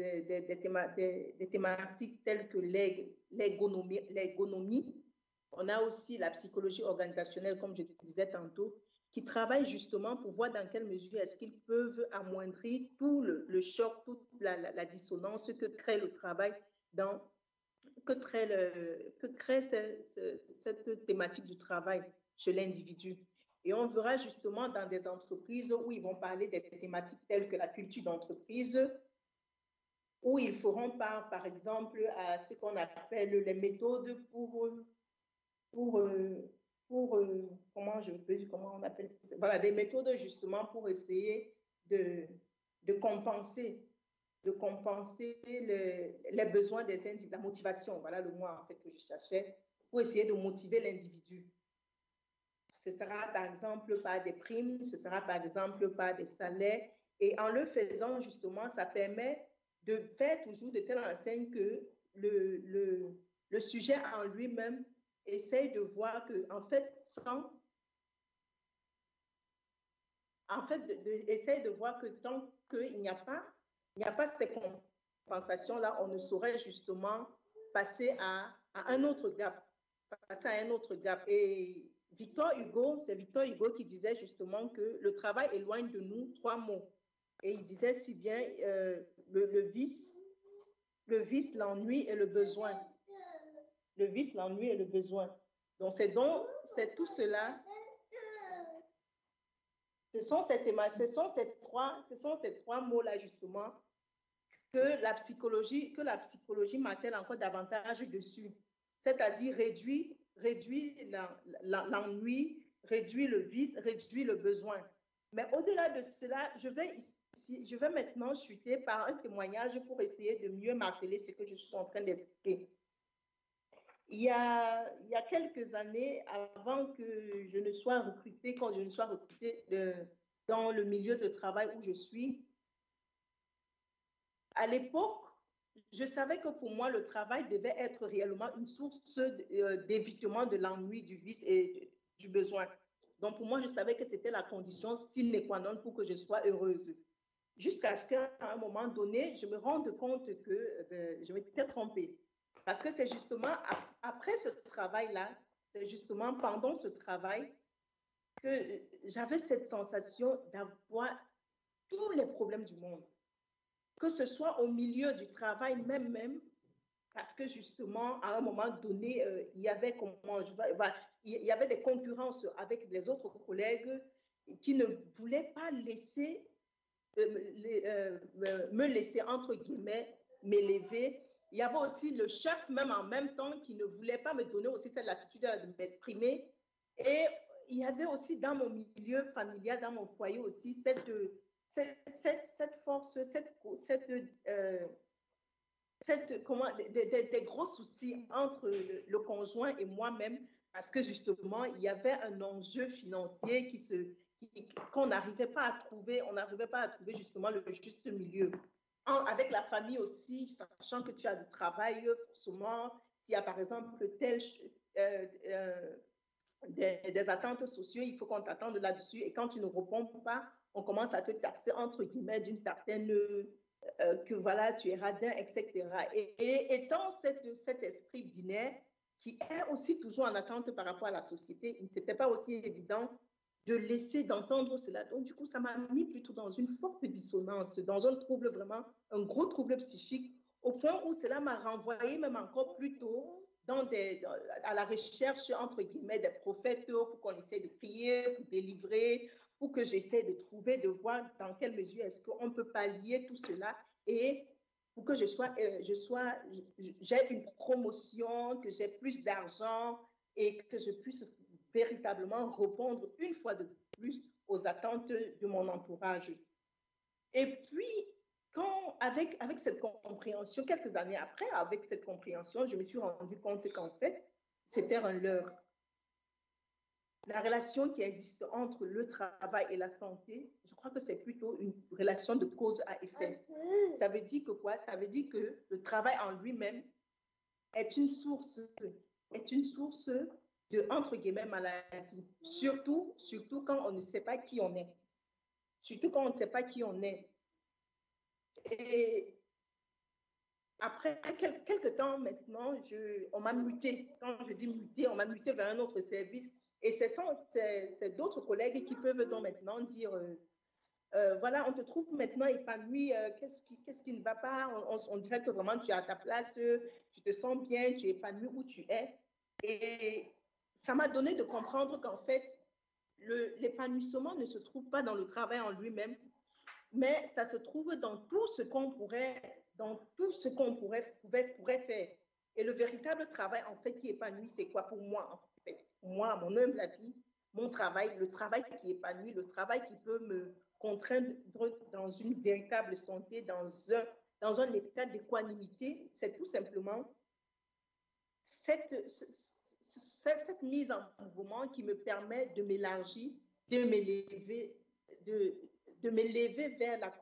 des thématiques telles que l'ergonomie. On a aussi la psychologie organisationnelle, comme je disais tantôt, qui travaillent justement pour voir dans quelle mesure est-ce qu'ils peuvent amoindrir tout le choc, toute la dissonance que crée le travail que crée cette thématique du travail chez l'individu. Et on verra justement dans des entreprises où ils vont parler des thématiques telles que la culture d'entreprise, où ils feront part, par exemple, à ce qu'on appelle les méthodes comment on appelle ça? Voilà, des méthodes justement pour essayer de compenser les besoins des individus, la motivation, voilà le mot en fait que je cherchais, pour essayer de motiver l'individu. Ce sera par exemple par des primes, ce sera par exemple par des salaires, et en le faisant justement, ça permet de faire toujours de telle enseigne que le sujet en lui-même essaye de voir que, en fait, essaye de voir que tant qu'il n'y a pas ces compensations-là, on ne saurait justement passer à un autre gap. Et c'est Victor Hugo qui disait justement que le travail éloigne de nous trois mots. Et il disait si bien le vice, l'ennui et le besoin. Le vice, l'ennui et le besoin. Donc, c'est tout cela. Ce sont ces trois mots-là, justement, que la psychologie martèle encore davantage dessus. C'est-à-dire réduire l'ennui, réduire le vice, réduire le besoin. Mais au-delà de cela, je vais maintenant chuter par un témoignage pour essayer de mieux marteler ce que je suis en train d'expliquer. Il y a quelques années, avant que je ne sois recrutée, quand je ne sois recrutée dans le milieu de travail où je suis, à l'époque, je savais que pour moi, le travail devait être réellement une source d'évitement de l'ennui, du vice et du besoin. Donc, pour moi, je savais que c'était la condition sine qua non pour que je sois heureuse. Jusqu'à ce qu'à un moment donné, je me rende compte que je m'étais trompée. Parce que c'est justement après ce travail-là, c'est justement pendant ce travail que j'avais cette sensation d'avoir tous les problèmes du monde. Que ce soit au milieu du travail même, parce que justement, à un moment donné, il y avait des concurrences avec les autres collègues qui ne voulaient pas me laisser, entre guillemets, m'élever Il y avait aussi le chef, même en même temps, qui ne voulait pas me donner aussi cette latitude de m'exprimer. Et il y avait aussi dans mon milieu familial, dans mon foyer aussi, cette force, des gros soucis entre le conjoint et moi-même, parce que justement, il y avait un enjeu financier qu'on n'arrivait pas à trouver, on n'arrivait pas à trouver justement le juste milieu. Avec la famille aussi, sachant que tu as du travail, forcément, s'il y a par exemple des attentes sociales, il faut qu'on t'attende là-dessus. Et quand tu ne réponds pas, on commence à te taxer entre guillemets d'une certaine que voilà, tu es radin, etc. Et étant cet esprit binaire qui est aussi toujours en attente par rapport à la société, il ne s'était pas aussi évident de laisser d'entendre cela. Donc, du coup, ça m'a mis plutôt dans une forte dissonance, dans un trouble vraiment, un gros trouble psychique, au point où cela m'a renvoyé même encore plus tôt à la recherche, entre guillemets, des prophètes pour qu'on essaie de prier, pour délivrer, pour que j'essaie de trouver, de voir dans quelle mesure est-ce qu'on peut pallier tout cela et pour que j'ai une promotion, que j'ai plus d'argent et que je puisse véritablement répondre une fois de plus aux attentes de mon entourage. Et puis, avec cette compréhension, quelques années après, avec cette compréhension, je me suis rendu compte qu'en fait, c'était un leurre. La relation qui existe entre le travail et la santé, je crois que c'est plutôt une relation de cause à effet. Ça veut dire que quoi? Ça veut dire que le travail en lui-même est une source de, entre guillemets, maladie. Surtout quand on ne sait pas qui on est. Surtout quand on ne sait pas qui on est. Et après quelques temps maintenant, on m'a muté. Quand je dis muté, on m'a muté vers un autre service. Et c'est d'autres collègues qui peuvent donc maintenant dire, voilà, on te trouve maintenant épanoui, qu'est-ce qui ne va pas? On dirait que vraiment tu es à ta place, tu te sens bien, tu es épanoui où tu es. Et ça m'a donné de comprendre qu'en fait, l'épanouissement ne se trouve pas dans le travail en lui-même, mais ça se trouve dans tout ce qu'on pourrait faire. Et le véritable travail, en fait, qui épanouit, c'est quoi pour moi, en fait? Pour moi, à mon humble avis, mon travail, le travail qui épanouit, le travail qui peut me contraindre dans une véritable santé, dans un état d'équanimité, c'est tout simplement cette mise en mouvement qui me permet de m'élargir, de m'élever, de m'élever vers la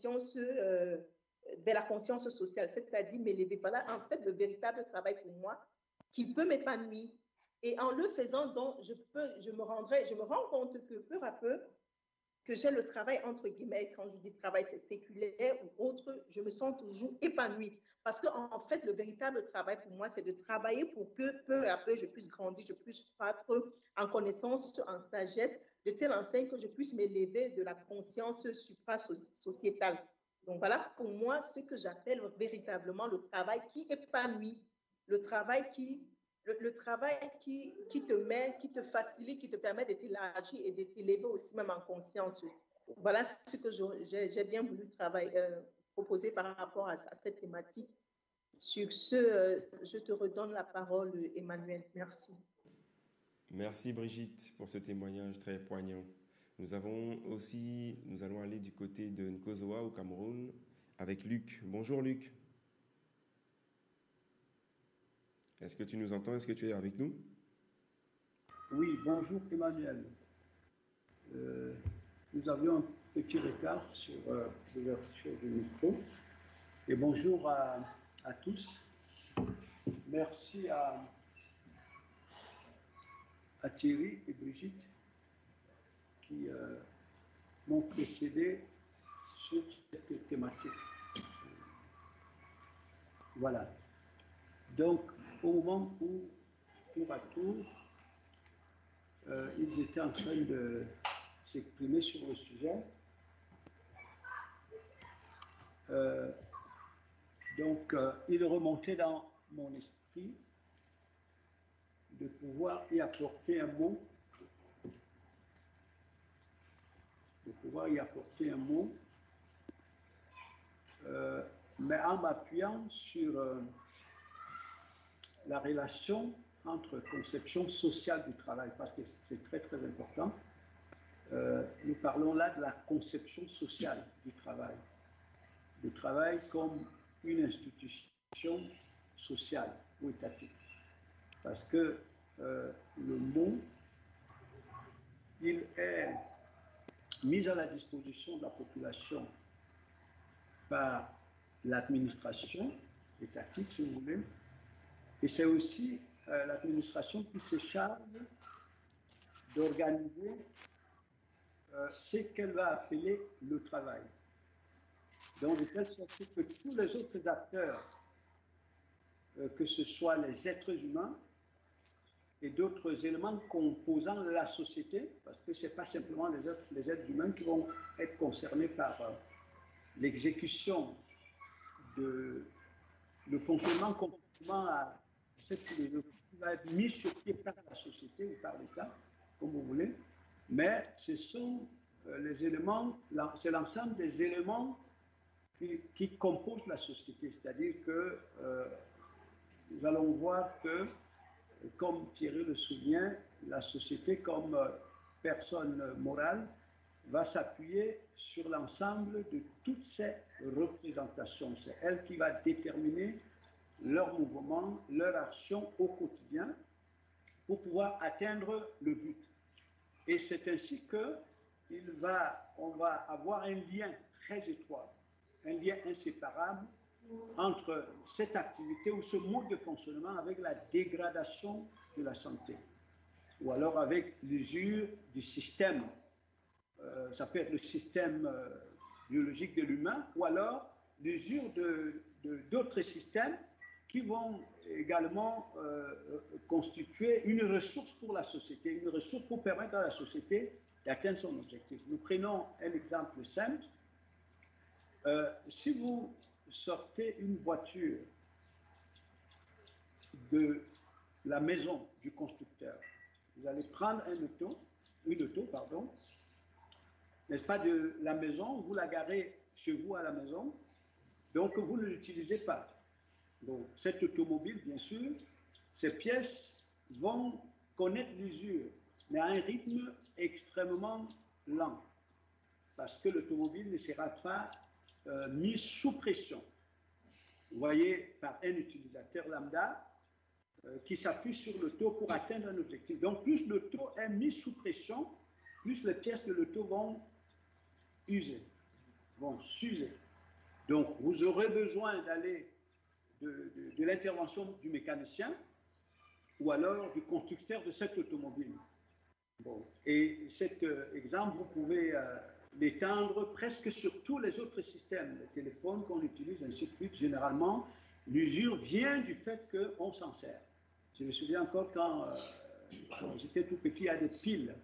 conscience sociale, c'est-à-dire m'élever. Voilà, en fait, le véritable travail pour moi qui peut m'épanouir. Et en le faisant, donc, je me rends compte que peu à peu, que j'ai le travail, entre guillemets, quand je dis travail, c'est séculaire ou autre, je me sens toujours épanouie. Parce qu'en fait, le véritable travail pour moi, c'est de travailler pour que peu à peu, je puisse grandir, je puisse croître en connaissance, en sagesse, de telle enseigne que je puisse m'élever de la conscience supra-sociétale. Donc voilà pour moi ce que j'appelle véritablement le travail qui épanouit, le travail qui te met, qui te facilite, qui te permet de t'élargir et de t'élever aussi même en conscience. Voilà ce que j'ai bien voulu proposer par rapport à cette thématique. Sur ce, je te redonne la parole, Emmanuel. Merci. Merci Brigitte pour ce témoignage très poignant. Nous allons aller du côté de Nkozoa au Cameroun avec Luc. Bonjour Luc. Est-ce que tu nous entends? Est-ce que tu es avec nous? Oui, bonjour Emmanuel. Nous avions un petit retard sur l'ouverture du micro. Et bonjour à tous. Merci à Thierry et Brigitte qui m'ont précédé sur cette thématique. Voilà. Donc, au moment où, tour à tour, ils étaient en train de s'exprimer sur le sujet, il remontait dans mon esprit de pouvoir y apporter un mot, mais en m'appuyant sur la relation entre conception sociale du travail, parce que c'est très, très important. Nous parlons là de la conception sociale du travail. Le travail comme une institution sociale ou étatique. Parce que le mot, il est mis à la disposition de la population par l'administration étatique, si vous voulez, et c'est aussi l'administration qui se charge d'organiser ce qu'elle va appeler le travail. Donc, de telle sorte que tous les autres acteurs, que ce soit les êtres humains et d'autres éléments composant la société, parce que ce n'est pas simplement les êtres humains qui vont être concernés par l'exécution le fonctionnement conformément à cette philosophie qui va être mise sur pied par la société ou par l'État, comme vous voulez, mais ce sont les éléments, c'est l'ensemble des éléments qui composent la société, c'est-à-dire que nous allons voir que, comme Thierry le souvient, la société comme personne morale va s'appuyer sur l'ensemble de toutes ces représentations. C'est elle qui va déterminer leur mouvement, leur action au quotidien pour pouvoir atteindre le but. Et c'est ainsi que on va avoir un lien très étroit, un lien inséparable entre cette activité ou ce mode de fonctionnement avec la dégradation de la santé, ou alors avec l'usure du système. Ça peut être le système biologique de l'humain, ou alors l'usure d'autres systèmes qui vont également constituer une ressource pour la société, une ressource pour permettre à la société d'atteindre son objectif. Nous prenons un exemple simple. Si vous sortez une voiture de la maison du constructeur, vous allez prendre une auto, n'est-ce pas, de la maison, vous la garez chez vous à la maison, donc vous ne l'utilisez pas. Donc, cette automobile, bien sûr, ces pièces vont connaître l'usure, mais à un rythme extrêmement lent, parce que l'automobile ne sera pas mise sous pression. Vous voyez, par un utilisateur lambda qui s'appuie sur l'auto pour atteindre un objectif. Donc, plus l'auto est mise sous pression, plus les pièces de l'auto vont user, vont s'user. Donc, vous aurez besoin d'aller de l'intervention du mécanicien ou alors du constructeur de cette automobile. Bon. Et cet exemple, vous pouvez l'étendre presque sur tous les autres systèmes, les téléphones qu'on utilise, ainsi de suite. Généralement, l'usure vient du fait qu'on s'en sert. Je me souviens encore quand j'étais tout petit, il y a des piles,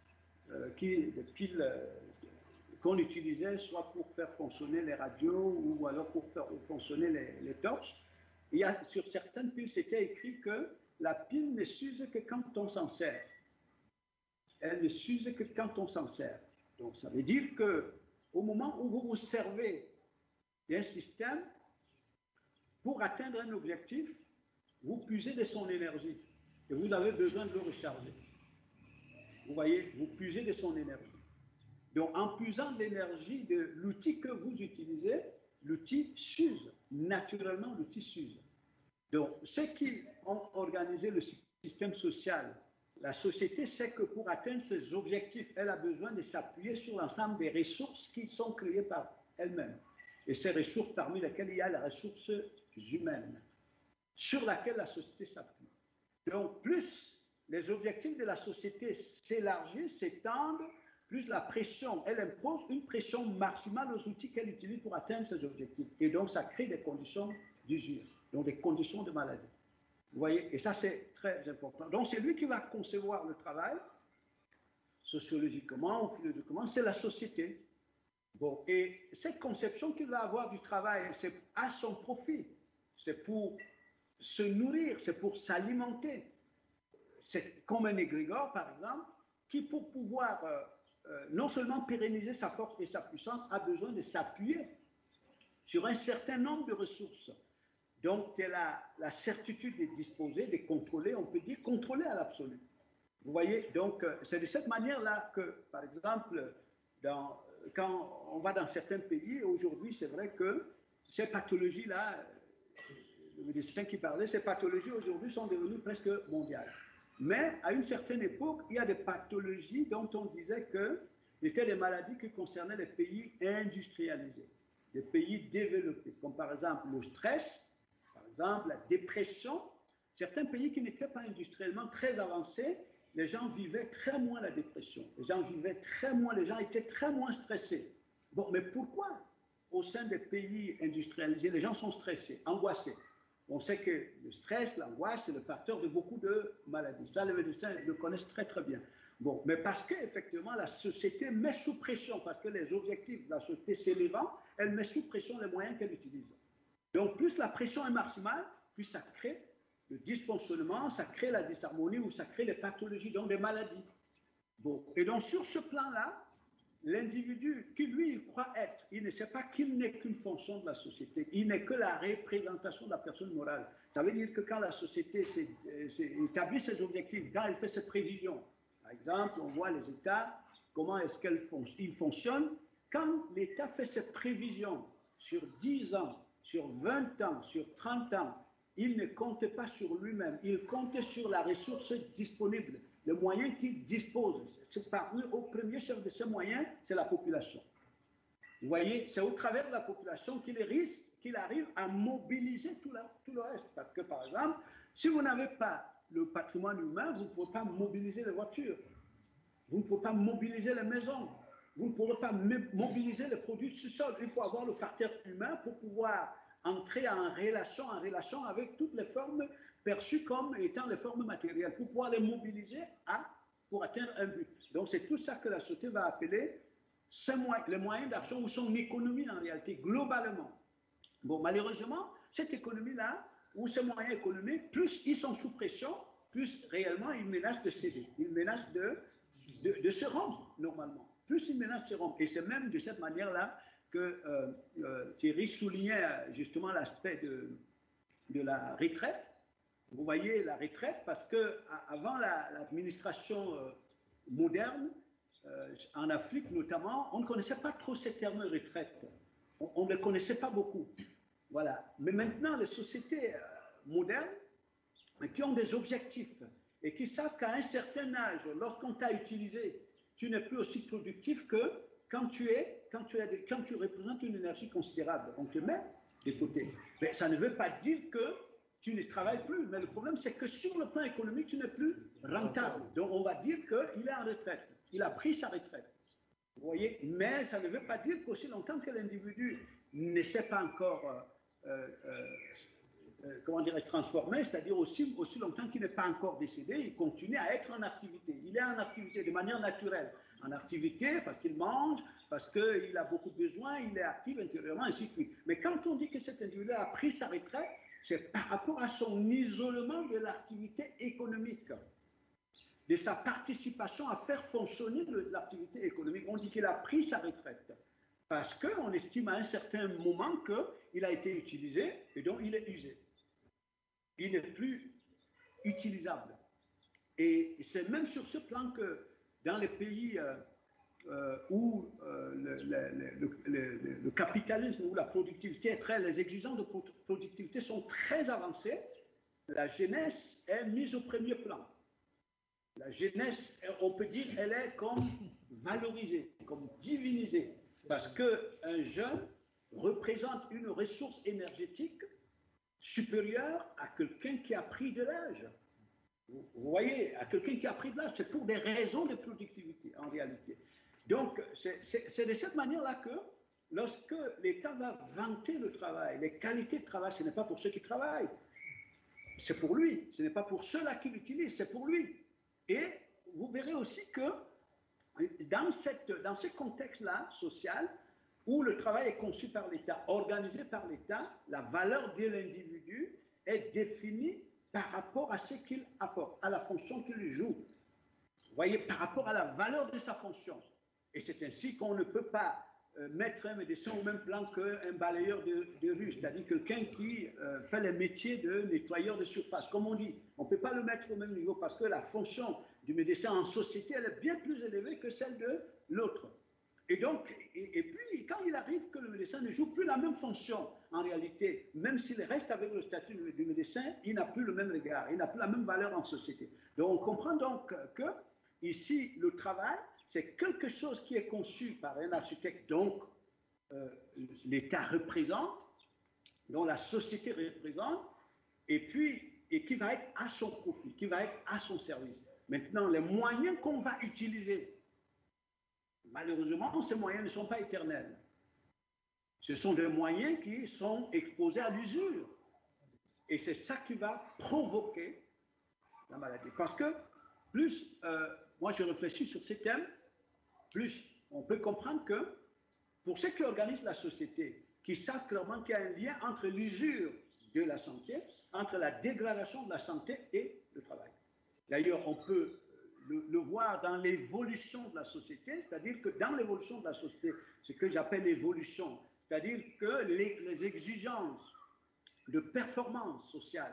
qu'on utilisait soit pour faire fonctionner les radios ou alors pour faire fonctionner les torches. Et sur certaines piles, c'était écrit que la pile ne s'use que quand on s'en sert. Elle ne s'use que quand on s'en sert. Donc, ça veut dire qu'au moment où vous vous servez d'un système, pour atteindre un objectif, vous puisez de son énergie et vous avez besoin de le recharger. Vous voyez, vous puisez de son énergie. Donc, en puisant l'énergie de l'outil que vous utilisez, l'outil s'use. Naturellement, l'outil s'use. Donc, ceux qui ont organisé le système social, la société sait que pour atteindre ses objectifs, elle a besoin de s'appuyer sur l'ensemble des ressources qui sont créées par elle-même. Et ces ressources, parmi lesquelles il y a les ressources humaines, sur laquelle la société s'appuie. Donc, plus les objectifs de la société s'élargissent, s'étendent, plus la pression, elle impose une pression maximale aux outils qu'elle utilise pour atteindre ses objectifs. Et donc, ça crée des conditions d'usure, donc des conditions de maladie. Vous voyez, et ça, c'est très important. Donc, c'est lui qui va concevoir le travail, sociologiquement ou philosophiquement, c'est la société. Bon, et cette conception qu'il va avoir du travail, c'est à son profit. C'est pour se nourrir, c'est pour s'alimenter. C'est comme un égrégore, par exemple, qui, pour pouvoir non seulement pérenniser sa force et sa puissance, a besoin de s'appuyer sur un certain nombre de ressources dont elle a la certitude de disposer, de contrôler, on peut dire contrôler à l'absolu. Vous voyez, donc c'est de cette manière-là que, par exemple, quand on va dans certains pays, aujourd'hui, c'est vrai que ces pathologies-là, le médecin qui parlait, ces pathologies aujourd'hui sont devenues presque mondiales. Mais à une certaine époque, il y a des pathologies dont on disait que c'était des maladies qui concernaient les pays industrialisés, les pays développés, comme par exemple le stress, par exemple la dépression. Certains pays qui n'étaient pas industriellement très avancés, les gens vivaient très moins la dépression, les gens vivaient très moins, les gens étaient très moins stressés. Bon, mais pourquoi au sein des pays industrialisés, les gens sont stressés, angoissés? On sait que le stress, l'angoisse, c'est le facteur de beaucoup de maladies. Ça, les médecins le connaissent très, très bien. Bon, mais parce qu'effectivement, la société met sous pression, parce que les objectifs de la société s'élevant, elle met sous pression les moyens qu'elle utilise. Donc, plus la pression est maximale, plus ça crée le dysfonctionnement, ça crée la disharmonie ou ça crée les pathologies, donc des maladies. Bon, et donc sur ce plan-là, l'individu qui, lui, il croit être, il ne sait pas qu'il n'est qu'une fonction de la société, il n'est que la représentation de la personne morale. Ça veut dire que quand la société établit ses objectifs, quand elle fait ses prévisions, par exemple, on voit les États, comment est-ce qu'ils fonctionnent, quand l'État fait ses prévisions sur 10 ans, sur 20 ans, sur 30 ans, il ne compte pas sur lui-même, il compte sur la ressource disponible, les moyens qu'il dispose. Parmi au premier chef de ces moyens, c'est la population. Vous voyez, c'est au travers de la population qu'il arrive à mobiliser tout le reste. Parce que, par exemple, si vous n'avez pas le patrimoine humain, vous ne pouvez pas mobiliser les voitures, vous ne pouvez pas mobiliser les maisons, vous ne pouvez pas mobiliser les produits de sous-sol. Il faut avoir le facteur humain pour pouvoir entrer en relation avec toutes les formes perçues comme étant les formes matérielles, pour pouvoir les mobiliser pour atteindre un but. Donc c'est tout ça que la société va appeler les moyens d'action ou son économie en réalité, globalement. Bon, malheureusement, cette économie-là, ou ces moyens économiques, plus ils sont sous pression, plus réellement ils menacent de céder, ils menacent de se rompre normalement. Plus ils menacent de se rompre. Et c'est même de cette manière-là que Thierry soulignait justement l'aspect de la retraite. Vous voyez la retraite, parce qu'avant l'administration moderne, en Afrique notamment, on ne connaissait pas trop ces termes retraite. On ne les connaissait pas beaucoup. Voilà. Mais maintenant, les sociétés modernes qui ont des objectifs et qui savent qu'à un certain âge, lorsqu'on t'a utilisé, tu n'es plus aussi productif que quand tu représentes une énergie considérable. On te met de côté. Mais ça ne veut pas dire que tu ne travailles plus. Mais le problème, c'est que sur le plan économique, tu n'es plus rentable. Donc, on va dire qu'il est en retraite. Il a pris sa retraite. Vous voyez? Mais ça ne veut pas dire qu'aussi longtemps que l'individu ne s'est pas encore, comment dirais-je, transformé, c'est-à-dire aussi longtemps qu'il n'est pas encore décédé, il continue à être en activité. Il est en activité de manière naturelle. En activité parce qu'il mange, parce qu'il a beaucoup de besoins, il est actif intérieurement, ainsi de suite. Mais quand on dit que cet individu a pris sa retraite, c'est par rapport à son isolement de l'activité économique, de sa participation à faire fonctionner l'activité économique. On dit qu'il a pris sa retraite parce qu'on estime à un certain moment qu'il a été utilisé et donc il est usé. Il n'est plus utilisable. Et c'est même sur ce plan que dans les pays où le capitalisme, où la productivité est les exigences de productivité sont très avancées, la jeunesse est mise au premier plan. La jeunesse, on peut dire, elle est comme valorisée, comme divinisée, parce qu'un jeune représente une ressource énergétique supérieure à quelqu'un qui a pris de l'âge. Vous voyez, à quelqu'un qui a pris de l'âge, c'est pour des raisons de productivité, en réalité. Donc, c'est de cette manière-là que, lorsque l'État va vanter le travail, les qualités de travail, ce n'est pas pour ceux qui travaillent, c'est pour lui. Ce n'est pas pour ceux-là qui l'utilisent, c'est pour lui. Et vous verrez aussi que dans ce contexte-là social, où le travail est conçu par l'État, organisé par l'État, la valeur de l'individu est définie par rapport à ce qu'il apporte, à la fonction qu'il joue. Vous voyez, par rapport à la valeur de sa fonction. Et c'est ainsi qu'on ne peut pas mettre un médecin au même plan qu'un balayeur de rue, c'est-à-dire quelqu'un qui fait le métier de nettoyeur de surface. Comme on dit, on ne peut pas le mettre au même niveau parce que la fonction du médecin en société, elle est bien plus élevée que celle de l'autre. Et donc, et puis, quand il arrive que le médecin ne joue plus la même fonction, en réalité, même s'il reste avec le statut du médecin, il n'a plus le même regard, il n'a plus la même valeur en société. Donc, on comprend donc que, ici, le travail, c'est quelque chose qui est conçu par un architecte, donc l'État représente, dont la société représente, et qui va être à son profit, qui va être à son service. Maintenant, les moyens qu'on va utiliser, malheureusement, ces moyens ne sont pas éternels. Ce sont des moyens qui sont exposés à l'usure. Et c'est ça qui va provoquer la maladie. Parce que plus, moi je réfléchis sur ces thèmes, plus on peut comprendre que pour ceux qui organisent la société, qui savent clairement qu'il y a un lien entre l'usure de la santé, entre la dégradation de la santé et le travail. D'ailleurs, on peut le voir dans l'évolution de la société, c'est-à-dire que dans l'évolution de la société, ce que j'appelle l'évolution, c'est-à-dire que les exigences de performance sociale,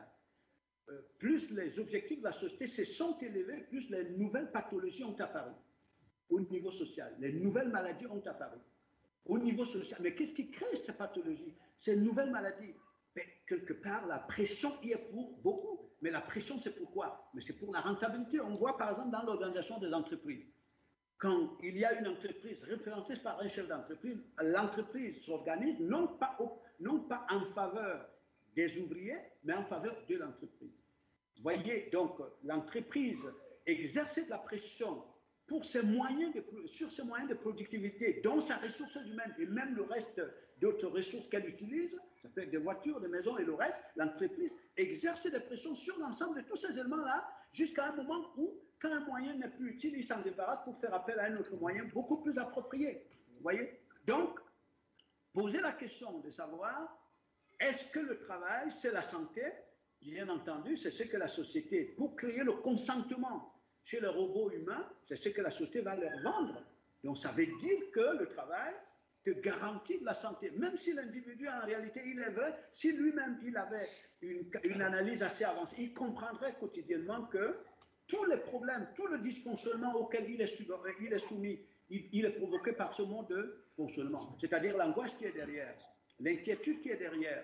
plus les objectifs de la société se sont élevés, plus les nouvelles pathologies ont apparu au niveau social. Les nouvelles maladies ont apparu au niveau social. Mais qu'est-ce qui crée ces pathologies, ces nouvelles maladies? Mais quelque part, la pression y est pour beaucoup. Mais la pression, c'est pourquoi? Mais c'est pour la rentabilité. On voit par exemple dans l'organisation des entreprises. Quand il y a une entreprise représentée par un chef d'entreprise, l'entreprise s'organise non pas en faveur des ouvriers, mais en faveur de l'entreprise. Vous voyez, donc l'entreprise exerce de la pression pour sur ses moyens de productivité, dont sa ressource humaine et même le reste d'autres ressources qu'elle utilise, ça peut être des voitures, des maisons et le reste, l'entreprise exerce des pressions sur l'ensemble de tous ces éléments-là, jusqu'à un moment où, quand un moyen n'est plus utile, il s'en débarrasse pour faire appel à un autre moyen beaucoup plus approprié. Vous voyez? Donc, poser la question de savoir, est-ce que le travail, c'est la santé? Bien entendu, c'est ce que la société, pour créer le consentement chez les robots humains, c'est ce que la société va leur vendre. Donc, ça veut dire que le travail te garantit de la santé. Même si l'individu, en réalité, il est vrai, si lui-même, il avait une analyse assez avancée, il comprendrait quotidiennement que tous les problèmes, tout le dysfonctionnement auquel il est soumis, il est provoqué par ce mode de fonctionnement. C'est-à-dire l'angoisse qui est derrière, l'inquiétude qui est derrière,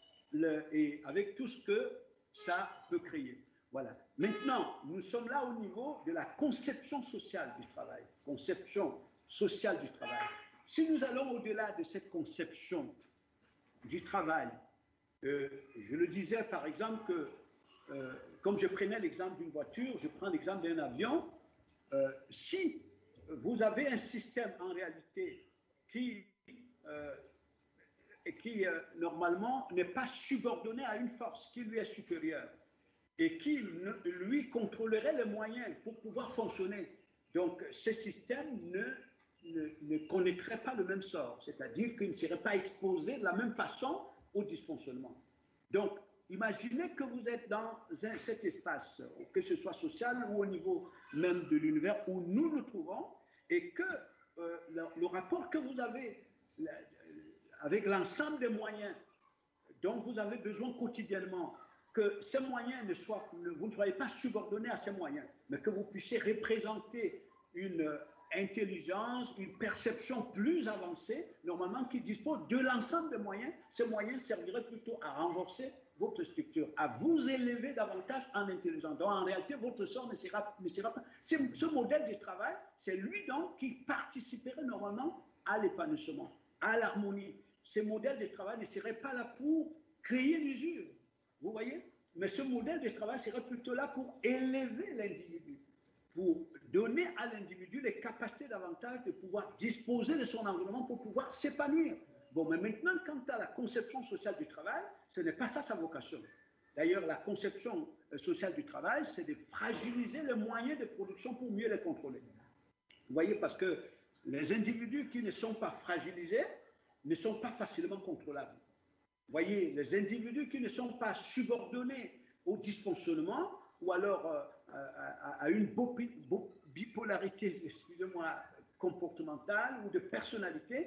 et avec tout ce que ça peut créer. Voilà. Maintenant, nous sommes là au niveau de la conception sociale du travail. Conception sociale du travail. Si nous allons au-delà de cette conception du travail, je le disais par exemple que, comme je prenais l'exemple d'une voiture, je prends l'exemple d'un avion, si vous avez un système en réalité qui normalement n'est pas subordonné à une force qui lui est supérieure et qui lui contrôlerait les moyens pour pouvoir fonctionner, donc ce système ne connaîtrait pas le même sort, c'est-à-dire qu'il ne serait pas exposé de la même façon au dysfonctionnement. Donc, imaginez que vous êtes dans cet espace, que ce soit social ou au niveau même de l'univers où nous nous trouvons, et que le rapport que vous avez avec l'ensemble des moyens dont vous avez besoin quotidiennement, que ces moyens vous ne soyez pas subordonnés à ces moyens, mais que vous puissiez représenter une intelligence, une perception plus avancée, normalement qui dispose de l'ensemble des moyens. Ces moyens serviraient plutôt à renforcer votre structure, à vous élever davantage en intelligence. Donc en réalité, votre sort ne sera pas... Ce modèle de travail, c'est lui donc qui participerait normalement à l'épanouissement, à l'harmonie. Ce modèle de travail ne serait pas là pour créer l'usure, vous voyez? Mais ce modèle de travail serait plutôt là pour élever l'individu, pour donner à l'individu les capacités davantage de pouvoir disposer de son environnement pour pouvoir s'épanouir. Bon, mais maintenant, quant à la conception sociale du travail, ce n'est pas ça sa vocation. D'ailleurs, la conception sociale du travail, c'est de fragiliser les moyens de production pour mieux les contrôler. Vous voyez, parce que les individus qui ne sont pas fragilisés ne sont pas facilement contrôlables. Vous voyez, les individus qui ne sont pas subordonnés au dysfonctionnement ou alors à une bipolarité, excusez-moi, comportementale ou de personnalité,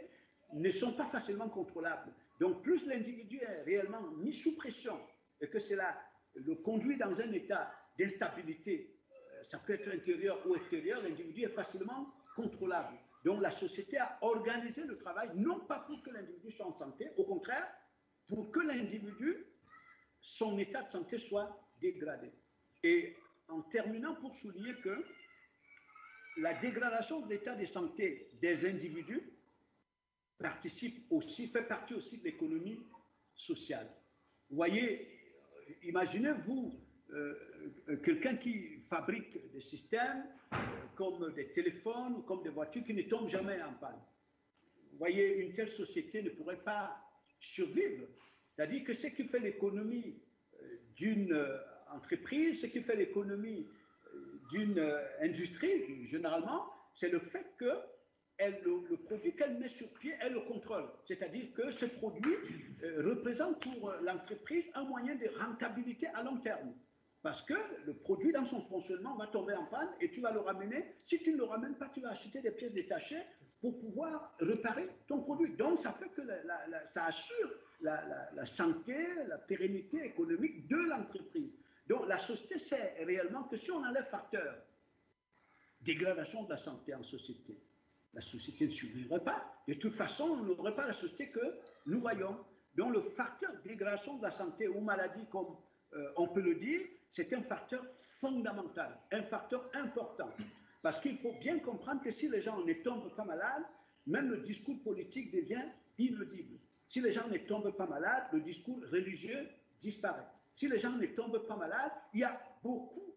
ne sont pas facilement contrôlables. Donc, plus l'individu est réellement mis sous pression et que cela le conduit dans un état d'instabilité, ça peut être intérieur ou extérieur, l'individu est facilement contrôlable. Donc, la société a organisé le travail, non pas pour que l'individu soit en santé, au contraire, pour que l'individu, son état de santé soit dégradé. Et en terminant, pour souligner que la dégradation de l'état de santé des individus fait partie aussi de l'économie sociale. Vous voyez, imaginez-vous quelqu'un qui fabrique des systèmes comme des téléphones ou comme des voitures qui ne tombent jamais en panne. Vous voyez, une telle société ne pourrait pas survivre. C'est-à-dire que ce qui fait l'économie d'une entreprise, ce qui fait l'économie d'une industrie, généralement, c'est le fait que le produit qu'elle met sur pied, elle le contrôle. C'est-à-dire que ce produit représente pour l'entreprise un moyen de rentabilité à long terme. Parce que le produit, dans son fonctionnement, va tomber en panne et tu vas le ramener. Si tu ne le ramènes pas, tu vas acheter des pièces détachées pour pouvoir réparer ton produit. Donc, ça fait que ça assure la santé, la pérennité économique de l'entreprise. Donc, la société sait réellement que si on enlève facteur dégradation de la santé en société, la société ne survivrait pas. De toute façon, on n'aurait pas la société que nous voyons. Donc, le facteur dégradation de la santé ou maladie, comme on peut le dire, c'est un facteur fondamental, un facteur important. Parce qu'il faut bien comprendre que si les gens ne tombent pas malades, même le discours politique devient inaudible. Si les gens ne tombent pas malades, le discours religieux disparaît. Si les gens ne tombent pas malades, il y a beaucoup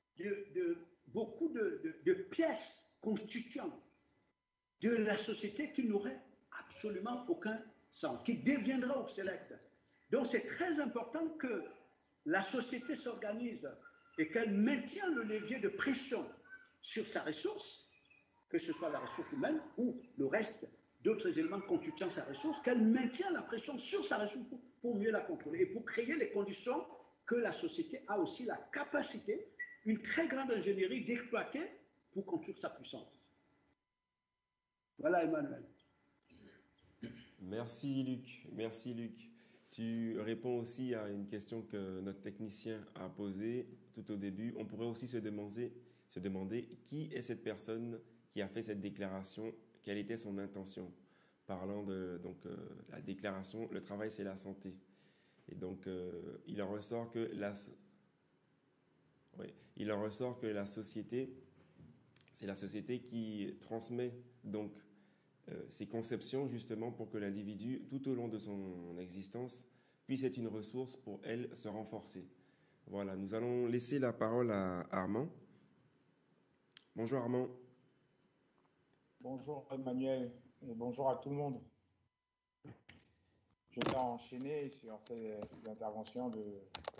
de pièces constituantes de la société qui n'auraient absolument aucun sens, qui deviendra obsolète. Donc c'est très important que la société s'organise et qu'elle maintienne le levier de pression sur sa ressource, que ce soit la ressource humaine ou le reste d'autres éléments constituant sa ressource, qu'elle maintienne la pression sur sa ressource pour mieux la contrôler et pour créer les conditions que la société a aussi la capacité, une très grande ingénierie d'exploiter pour construire sa puissance. Voilà, Emmanuel. Merci, Luc. Merci, Luc. Tu réponds aussi à une question que notre technicien a posée tout au début. On pourrait aussi se demander qui est cette personne qui a fait cette déclaration, quelle était son intention, parlant de la déclaration, le travail c'est la santé. Et donc il en ressort que la société, c'est la société qui transmet donc ces conceptions justement pour que l'individu, tout au long de son existence, puisse être une ressource pour elle se renforcer. Voilà, nous allons laisser la parole à Armand. Bonjour Armand. Bonjour Emmanuel et bonjour à tout le monde. Je vais enchaîner sur ces interventions de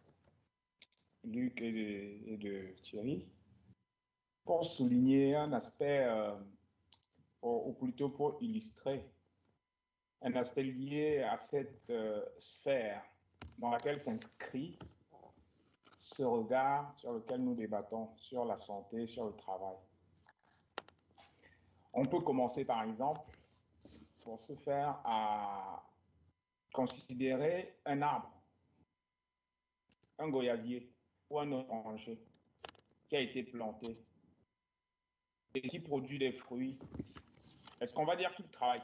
Luc et de Thierry pour souligner un aspect, ou plutôt pour illustrer un aspect lié à cette sphère dans laquelle s'inscrit ce regard sur lequel nous débattons, sur la santé, sur le travail. On peut commencer par exemple pour se faire à considérer un arbre, un goyavier ou un oranger qui a été planté et qui produit des fruits. Est-ce qu'on va dire qu'il travaille?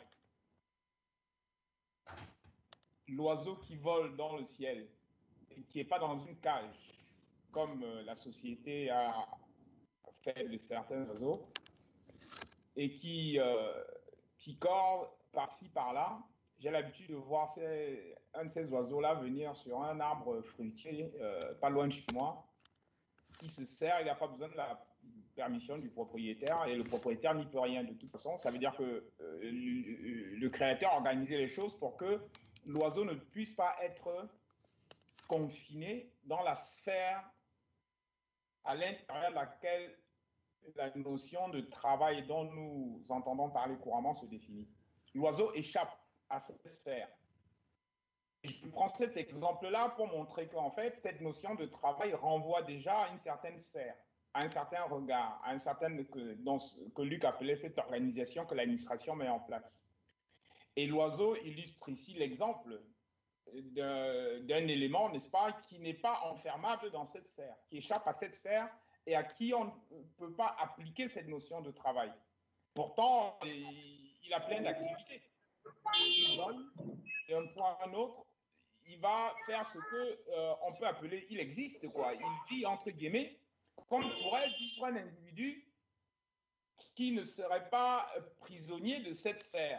L'oiseau qui vole dans le ciel et qui n'est pas dans une cage, comme la société a fait de certains oiseaux, et qui corde par-ci, par-là. J'ai l'habitude de voir un de ces oiseaux-là venir sur un arbre fruitier, pas loin de chez moi, qui se sert, il n'a pas besoin de la permission du propriétaire, et le propriétaire n'y peut rien de toute façon. Ça veut dire que le créateur a organisé les choses pour que l'oiseau ne puisse pas être confiné dans la sphère à l'intérieur de laquelle la notion de travail dont nous entendons parler couramment se définit. L'oiseau échappe à cette sphère. Je prends cet exemple-là pour montrer qu'en fait, cette notion de travail renvoie déjà à une certaine sphère, à un certain regard, à un certain que Luc appelait cette organisation que l'administration met en place. Et l'oiseau illustre ici l'exemple d'un élément, n'est-ce pas, qui n'est pas enfermable dans cette sphère, qui échappe à cette sphère et à qui on ne peut pas appliquer cette notion de travail. Pourtant, il a plein d'activités. Il vole d'un point à un autre, il va faire ce que on peut appeler, il existe quoi, il vit entre guillemets, comme pourrait vivre un individu qui ne serait pas prisonnier de cette sphère.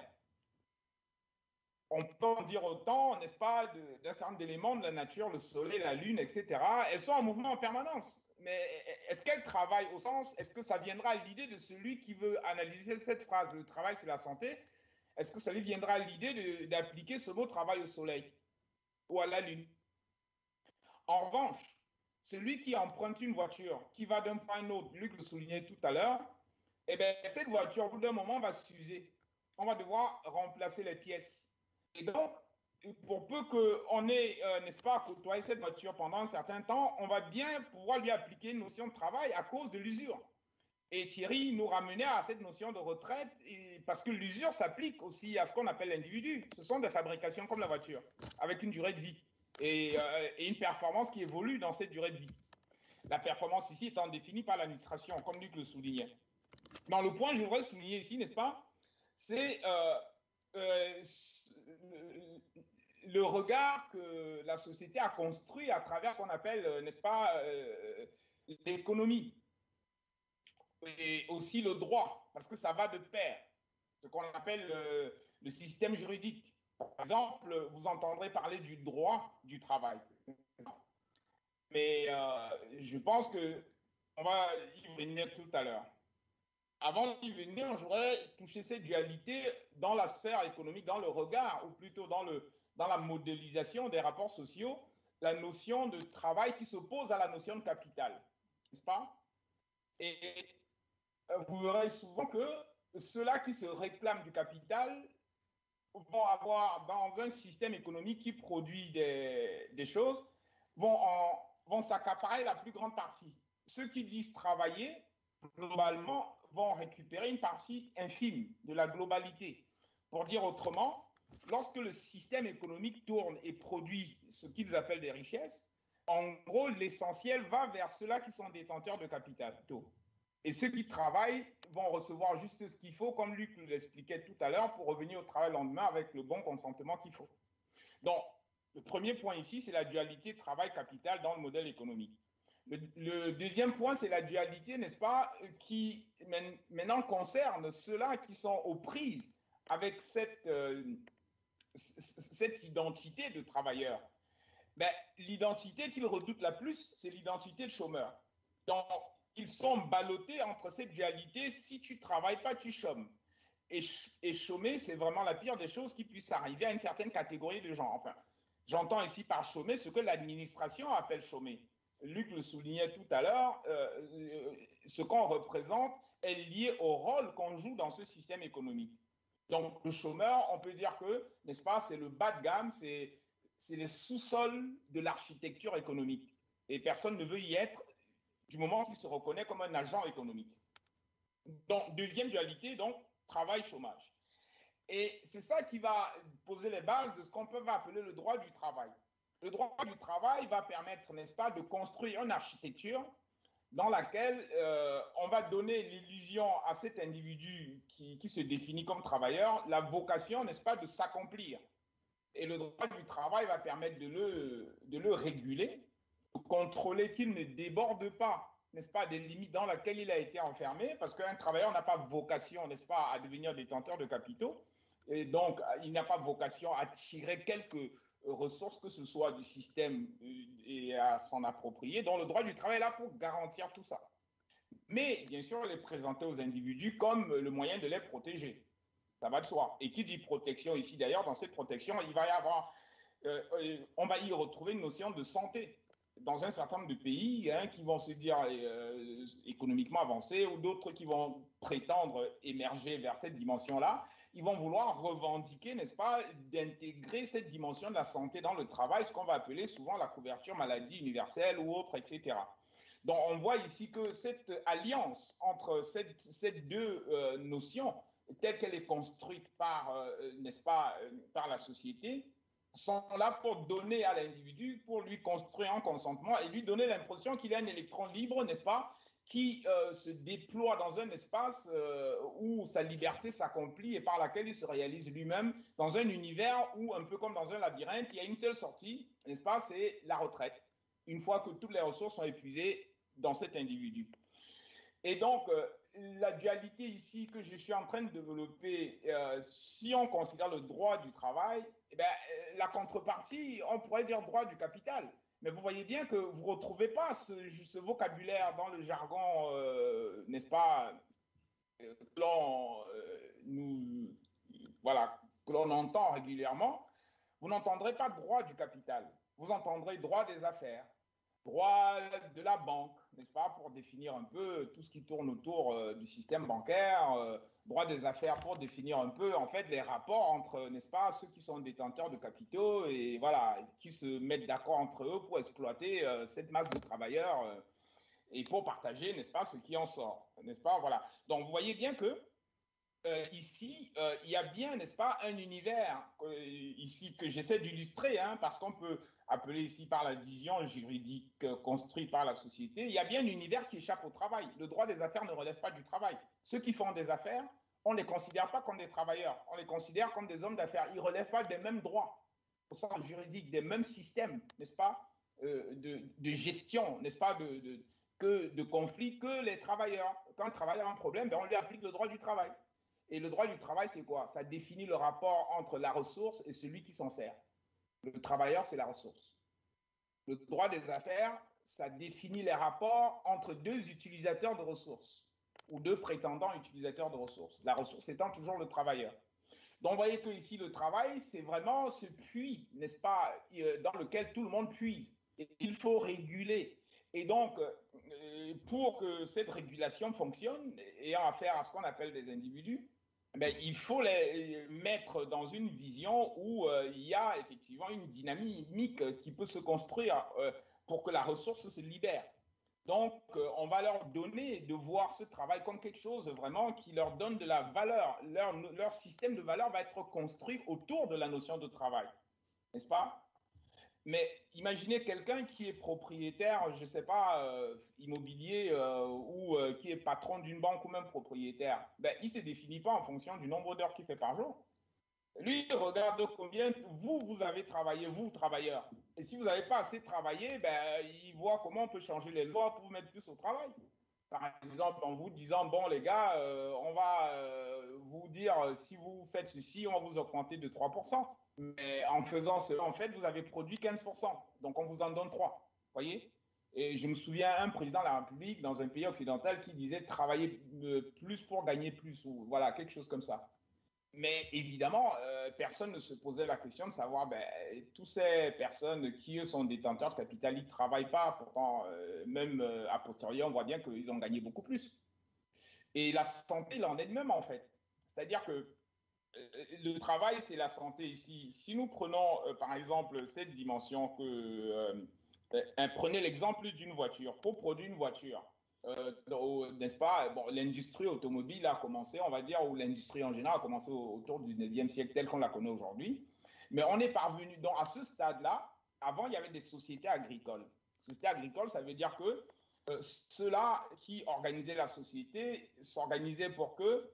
On peut en dire autant, n'est-ce pas, d'un certain nombre d'éléments de la nature, le soleil, la lune, etc. Elles sont en mouvement en permanence. Mais est-ce qu'elles travaillent au sens, est-ce que ça viendra à l'idée de celui qui veut analyser cette phrase, le travail c'est la santé, est-ce que ça lui viendra à l'idée d'appliquer ce mot travail au soleil ou à la lune? En revanche, celui qui emprunte une voiture, qui va d'un point à un autre, Luc le soulignait tout à l'heure, eh bien, cette voiture, au bout d'un moment, va s'user. On va devoir remplacer les pièces. Et donc, pour peu qu'on ait, n'est-ce pas, côtoyé cette voiture pendant un certain temps, on va bien pouvoir lui appliquer une notion de travail à cause de l'usure. Et Thierry nous ramenait à cette notion de retraite, parce que l'usure s'applique aussi à ce qu'on appelle l'individu. Ce sont des fabrications comme la voiture, avec une durée de vie et une performance qui évolue dans cette durée de vie. La performance ici étant définie par l'administration, comme Luc le soulignait. Dans le point que je voudrais souligner ici, n'est-ce pas, c'est le regard que la société a construit à travers ce qu'on appelle, n'est-ce pas, l'économie et aussi le droit, parce que ça va de pair, ce qu'on appelle le système juridique. Par exemple, vous entendrez parler du droit du travail. Mais je pense qu'on va y venir tout à l'heure. Avant d'y venir, je voudrais toucher cette dualité dans la sphère économique, dans le regard, ou plutôt dans la modélisation des rapports sociaux, la notion de travail qui s'oppose à la notion de capital, n'est-ce pas? Et vous verrez souvent que ceux-là qui se réclament du capital vont avoir, dans un système économique qui produit des choses, vont s'accaparer la plus grande partie. Ceux qui disent travailler, globalement, vont récupérer une partie infime de la globalité. Pour dire autrement, lorsque le système économique tourne et produit ce qu'ils appellent des richesses, en gros, l'essentiel va vers ceux-là qui sont détenteurs de capitaux. Et ceux qui travaillent vont recevoir juste ce qu'il faut, comme Luc l'expliquait tout à l'heure, pour revenir au travail le lendemain avec le bon consentement qu'il faut. Donc, le premier point ici, c'est la dualité travail-capital dans le modèle économique. Le deuxième point, c'est la dualité, n'est-ce pas, qui maintenant concerne ceux-là qui sont aux prises avec cette identité de travailleur. Ben, l'identité qu'ils redoutent la plus, c'est l'identité de chômeur. Donc, ils sont ballottés entre cette dualité, si tu ne travailles pas, tu chômes. Et chômer, c'est vraiment la pire des choses qui puissent arriver à une certaine catégorie de gens. Enfin, j'entends ici par chômer ce que l'administration appelle chômer. Luc le soulignait tout à l'heure, ce qu'on représente est lié au rôle qu'on joue dans ce système économique. Donc, le chômeur, on peut dire que, n'est-ce pas, c'est le bas de gamme, c'est le sous-sol de l'architecture économique. Et personne ne veut y être du moment qu'il se reconnaît comme un agent économique. Donc, deuxième dualité, donc, travail-chômage. Et c'est ça qui va poser les bases de ce qu'on peut appeler le droit du travail. Le droit du travail va permettre, n'est-ce pas, de construire une architecture dans laquelle on va donner l'illusion à cet individu qui se définit comme travailleur, la vocation, n'est-ce pas, de s'accomplir. Et le droit du travail va permettre de le réguler, de contrôler qu'il ne déborde pas, n'est-ce pas, des limites dans lesquelles il a été enfermé, parce qu'un travailleur n'a pas vocation, n'est-ce pas, à devenir détenteur de capitaux, et donc il n'a pas vocation à tirer quelques ressources que ce soit du système et à s'en approprier. Donc le droit du travail est là pour garantir tout ça. Mais bien sûr, il est présenté aux individus comme le moyen de les protéger. Ça va de soi. Et qui dit protection ici d'ailleurs, dans cette protection, il va y avoir, on va y retrouver une notion de santé. Dans un certain nombre de pays qui vont se dire économiquement avancés ou d'autres qui vont prétendre émerger vers cette dimension-là, ils vont vouloir revendiquer, n'est-ce pas, d'intégrer cette dimension de la santé dans le travail, ce qu'on va appeler souvent la couverture maladie universelle ou autre, etc. Donc on voit ici que cette alliance entre ces deux notions telle qu'elle est construite par, n'est-ce pas, par la société, sont là pour donner à l'individu, pour lui construire un consentement et lui donner l'impression qu'il est un électron libre, n'est-ce pas, qui se déploie dans un espace où sa liberté s'accomplit et par laquelle il se réalise lui-même dans un univers où, un peu comme dans un labyrinthe, il y a une seule sortie, n'est-ce pas, c'est la retraite, une fois que toutes les ressources sont épuisées dans cet individu. Et donc, la dualité ici que je suis en train de développer, si on considère le droit du travail, eh bien, la contrepartie, on pourrait dire droit du capital. Mais vous voyez bien que vous ne retrouvez pas ce vocabulaire dans le jargon, n'est-ce pas, que voilà, que l'on entend régulièrement. Vous n'entendrez pas droit du capital. Vous entendrez droit des affaires, droit de la banque, n'est-ce pas, pour définir un peu tout ce qui tourne autour du système bancaire, droit des affaires pour définir un peu, en fait, les rapports entre, n'est-ce pas, ceux qui sont détenteurs de capitaux et voilà, qui se mettent d'accord entre eux pour exploiter cette masse de travailleurs et pour partager, n'est-ce pas, ce qui en sort, n'est-ce pas, voilà. Donc, vous voyez bien que ici, il y a bien, n'est-ce pas, un univers ici que j'essaie d'illustrer, hein, parce qu'on peut appeler ici par la vision juridique construite par la société, il y a bien un univers qui échappe au travail. Le droit des affaires ne relève pas du travail. Ceux qui font des affaires, on ne les considère pas comme des travailleurs, on les considère comme des hommes d'affaires. Ils ne relèvent pas des mêmes droits au sens juridique, des mêmes systèmes, n'est-ce pas, de gestion, n'est-ce pas, de conflits que les travailleurs. Quand un travailleur a un problème, ben on lui applique le droit du travail. Et le droit du travail, c'est quoi? Ça définit le rapport entre la ressource et celui qui s'en sert. Le travailleur, c'est la ressource. Le droit des affaires, ça définit les rapports entre deux utilisateurs de ressources ou deux prétendants utilisateurs de ressources. La ressource étant toujours le travailleur. Donc, vous voyez que ici, le travail, c'est vraiment ce puits, n'est-ce pas, dans lequel tout le monde puise. Et il faut réguler. Et donc, pour que cette régulation fonctionne, ayant affaire à ce qu'on appelle des individus, ben, il faut les mettre dans une vision où il y a effectivement une dynamique qui peut se construire pour que la ressource se libère. Donc, on va leur donner de voir ce travail comme quelque chose vraiment qui leur donne de la valeur. Leur système de valeur va être construit autour de la notion de travail, n'est-ce pas? Mais imaginez quelqu'un qui est propriétaire, je ne sais pas, immobilier ou qui est patron d'une banque ou même propriétaire. Ben, il ne se définit pas en fonction du nombre d'heures qu'il fait par jour. Lui, il regarde combien vous avez travaillé, vous, travailleurs. Et si vous n'avez pas assez travaillé, ben, il voit comment on peut changer les lois pour vous mettre plus au travail. Par exemple, en vous disant, bon, les gars, on va vous dire, si vous faites ceci, on va vous augmenter de 3%. Mais en faisant cela, en fait, vous avez produit 15%. Donc, on vous en donne 3%. Vous voyez? Et je me souviens un président de la République dans un pays occidental qui disait travailler plus pour gagner plus, ou voilà, quelque chose comme ça. Mais évidemment, personne ne se posait la question de savoir, ben, toutes ces personnes qui, eux, sont détenteurs de capital, ils ne travaillent pas. Pourtant, même a posteriori, on voit bien qu'ils ont gagné beaucoup plus. Et la santé, il en est de même, en fait. C'est-à-dire que le travail, c'est la santé ici. Si nous prenons, par exemple, cette dimension que... prenez l'exemple d'une voiture. Pour produire une voiture, n'est-ce pas, bon, l'industrie automobile a commencé, on va dire, ou l'industrie en général a commencé autour du 19e siècle tel qu'on la connaît aujourd'hui. Mais on est parvenu, donc à ce stade-là, avant, il y avait des sociétés agricoles. Sociétés agricoles, ça veut dire que ceux-là qui organisaient la société s'organisaient pour que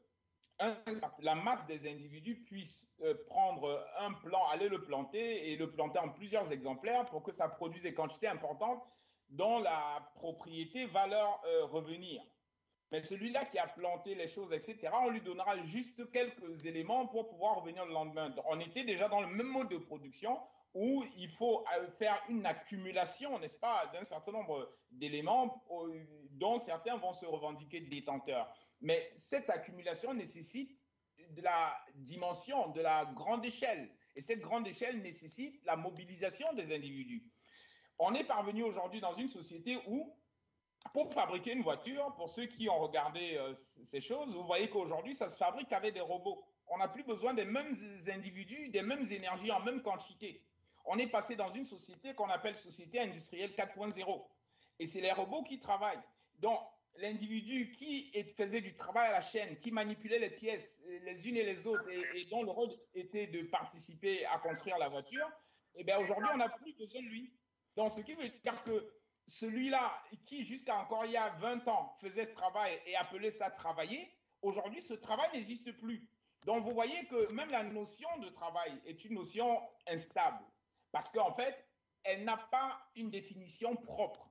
la masse des individus puisse prendre un plant, aller le planter et le planter en plusieurs exemplaires pour que ça produise des quantités importantes dont la propriété va leur revenir. Mais celui-là qui a planté les choses, etc., on lui donnera juste quelques éléments pour pouvoir revenir le lendemain. Donc, on était déjà dans le même mode de production où il faut faire une accumulation, n'est-ce pas, d'un certain nombre d'éléments dont certains vont se revendiquer détenteurs. Mais cette accumulation nécessite de la dimension, de la grande échelle. Et cette grande échelle nécessite la mobilisation des individus. On est parvenu aujourd'hui dans une société où, pour fabriquer une voiture, pour ceux qui ont regardé ces choses, vous voyez qu'aujourd'hui, ça se fabrique avec des robots. On n'a plus besoin des mêmes individus, des mêmes énergies en même quantité. On est passé dans une société qu'on appelle société industrielle 4.0. Et c'est les robots qui travaillent. Donc, l'individu qui faisait du travail à la chaîne, qui manipulait les pièces les unes et les autres et dont le rôle était de participer à construire la voiture, eh bien aujourd'hui, on n'a plus besoin de lui. Donc, ce qui veut dire que celui-là qui, jusqu'à encore il y a 20 ans, faisait ce travail et appelait ça travailler, aujourd'hui, ce travail n'existe plus. Donc, vous voyez que même la notion de travail est une notion instable parce qu'en fait, elle n'a pas une définition propre.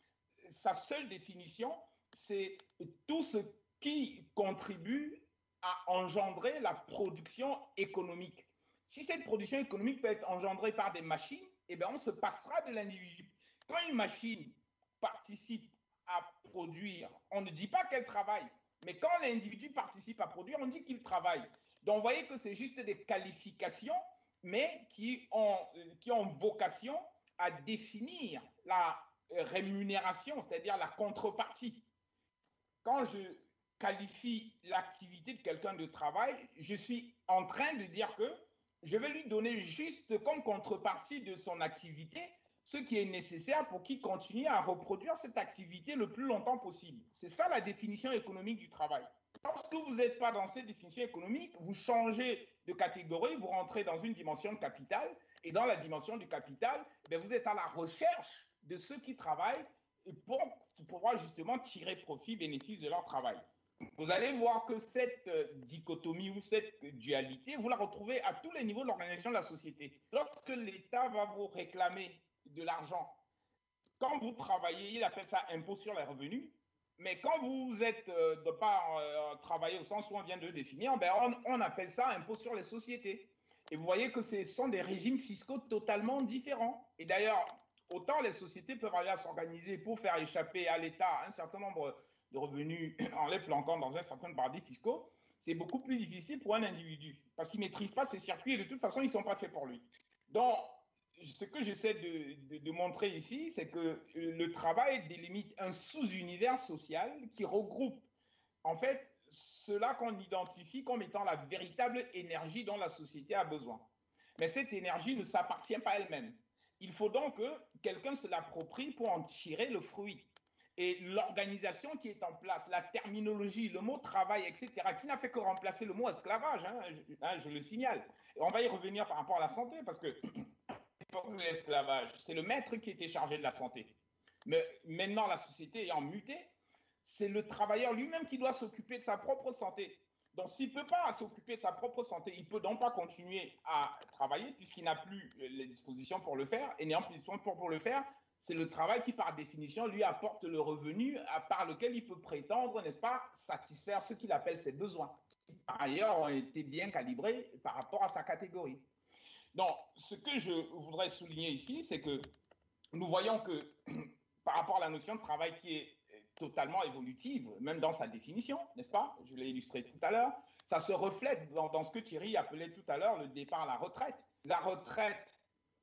Sa seule définition, c'est tout ce qui contribue à engendrer la production économique. Si cette production économique peut être engendrée par des machines, eh bien, on se passera de l'individu. Quand une machine participe à produire, on ne dit pas qu'elle travaille, mais quand l'individu participe à produire, on dit qu'il travaille. Donc, vous voyez que c'est juste des qualifications, mais qui ont vocation à définir la rémunération, c'est-à-dire la contrepartie. Quand je qualifie l'activité de quelqu'un de travail, je suis en train de dire que je vais lui donner juste comme contrepartie de son activité ce qui est nécessaire pour qu'il continue à reproduire cette activité le plus longtemps possible. C'est ça la définition économique du travail. Lorsque vous n'êtes pas dans cette définition économique, vous changez de catégorie, vous rentrez dans une dimension de capital, et dans la dimension du capital, vous êtes à la recherche de ceux qui travaillent pour pouvoir justement tirer profit, bénéfice de leur travail. Vous allez voir que cette dichotomie ou cette dualité, vous la retrouvez à tous les niveaux de l'organisation de la société. Lorsque l'État va vous réclamer de l'argent, quand vous travaillez, il appelle ça impôt sur les revenus, mais quand vous êtes de pas travailler au sens où on vient de le définir, on appelle ça impôt sur les sociétés. Et vous voyez que ce sont des régimes fiscaux totalement différents. Et d'ailleurs, autant les sociétés peuvent arriver à s'organiser pour faire échapper à l'État un certain nombre de revenus en les planquant dans un certain paradis fiscaux, c'est beaucoup plus difficile pour un individu parce qu'il ne maîtrise pas ces circuits et de toute façon, ils ne sont pas faits pour lui. Donc, ce que j'essaie de montrer ici, c'est que le travail délimite un sous-univers social qui regroupe en fait cela qu'on identifie comme étant la véritable énergie dont la société a besoin. Mais cette énergie ne s'appartient pas à elle-même. Il faut donc que quelqu'un se l'approprie pour en tirer le fruit. Et l'organisation qui est en place, la terminologie, le mot travail, etc., qui n'a fait que remplacer le mot esclavage, je le signale. Et on va y revenir par rapport à la santé, parce que l'esclavage, c'est le maître qui était chargé de la santé. Mais maintenant, la société ayant muté, c'est le travailleur lui-même qui doit s'occuper de sa propre santé. Donc, s'il ne peut pas s'occuper de sa propre santé, il ne peut donc pas continuer à travailler puisqu'il n'a plus les dispositions pour le faire. Et n'ayant plus les dispositions pour le faire, c'est le travail qui, par définition, lui apporte le revenu par lequel il peut prétendre, n'est-ce pas, satisfaire ce qu'il appelle ses besoins, qui, par ailleurs, ont été bien calibrés par rapport à sa catégorie. Donc, ce que je voudrais souligner ici, c'est que nous voyons que par rapport à la notion de travail qui est totalement évolutive, même dans sa définition, n'est-ce pas? Je l'ai illustré tout à l'heure. Ça se reflète dans ce que Thierry appelait tout à l'heure le départ à la retraite. La retraite,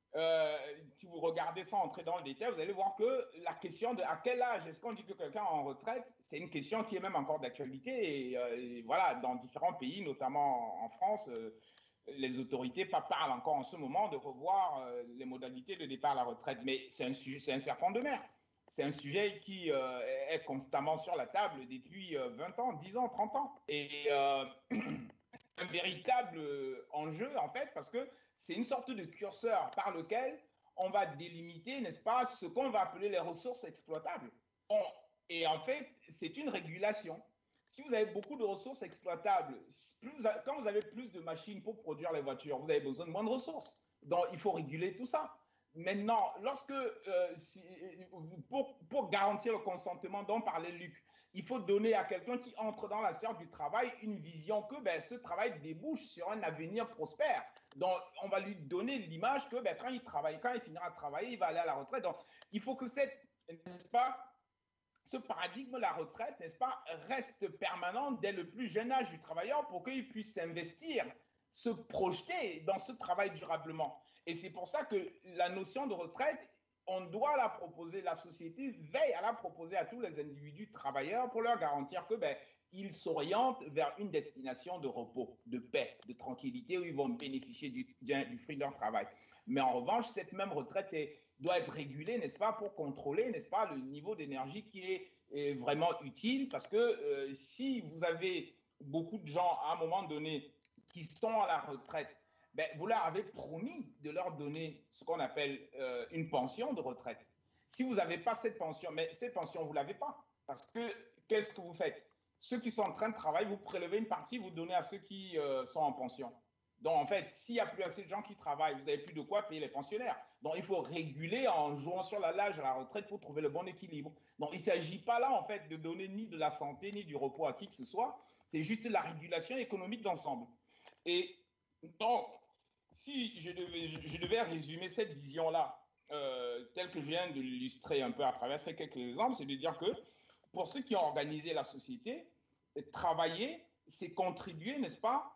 si vous regardez sans entrer dans le détail, vous allez voir que la question de à quel âge est-ce qu'on dit que quelqu'un est en retraite, c'est une question qui est même encore d'actualité. Et voilà, dans différents pays, notamment en France, les autorités parlent encore en ce moment de revoir les modalités de départ à la retraite. Mais c'est un sujet, c'est un serpent de mer. C'est un sujet qui est constamment sur la table depuis 20 ans, 10 ans, 30 ans. Et c'est un véritable enjeu, en fait, parce que c'est une sorte de curseur par lequel on va délimiter, n'est-ce pas, ce qu'on va appeler les ressources exploitables. Bon, et en fait, c'est une régulation. Si vous avez beaucoup de ressources exploitables, quand vous avez plus de machines pour produire les voitures, vous avez besoin de moins de ressources. Donc, il faut réguler tout ça. Maintenant, pour garantir le consentement dont parlait Luc, il faut donner à quelqu'un qui entre dans la sphère du travail une vision que ce travail débouche sur un avenir prospère. Donc, on va lui donner l'image que quand il finira de travailler, il va aller à la retraite. Donc, il faut que n'est-ce pas, ce paradigme de la retraite, n'est-ce pas, reste permanent dès le plus jeune âge du travailleur pour qu'il puisse s'investir, se projeter dans ce travail durablement. Et c'est pour ça que la notion de retraite, on doit la proposer, la société veille à la proposer à tous les individus travailleurs pour leur garantir que ils s'orientent vers une destination de repos, de paix, de tranquillité où ils vont bénéficier du fruit de leur travail. Mais en revanche, cette même retraite doit être régulée, n'est-ce pas, pour contrôler, n'est-ce pas, le niveau d'énergie qui est vraiment utile parce que si vous avez beaucoup de gens à un moment donné qui sont à la retraite, ben, vous leur avez promis de leur donner ce qu'on appelle une pension de retraite. Si vous n'avez pas cette pension, mais cette pension, vous ne l'avez pas. Parce que qu'est-ce que vous faites? Ceux qui sont en train de travailler, vous prélevez une partie, vous donnez à ceux qui sont en pension. Donc, en fait, s'il n'y a plus assez de gens qui travaillent, vous n'avez plus de quoi payer les pensionnaires. Donc, il faut réguler en jouant sur l'âge à la retraite pour trouver le bon équilibre. Donc, il ne s'agit pas là, en fait, de donner ni de la santé, ni du repos à qui que ce soit. C'est juste la régulation économique d'ensemble. Et donc, si je devais résumer cette vision-là, telle que je viens de l'illustrer un peu à travers ces quelques exemples, c'est de dire que pour ceux qui ont organisé la société, travailler, c'est contribuer, n'est-ce pas,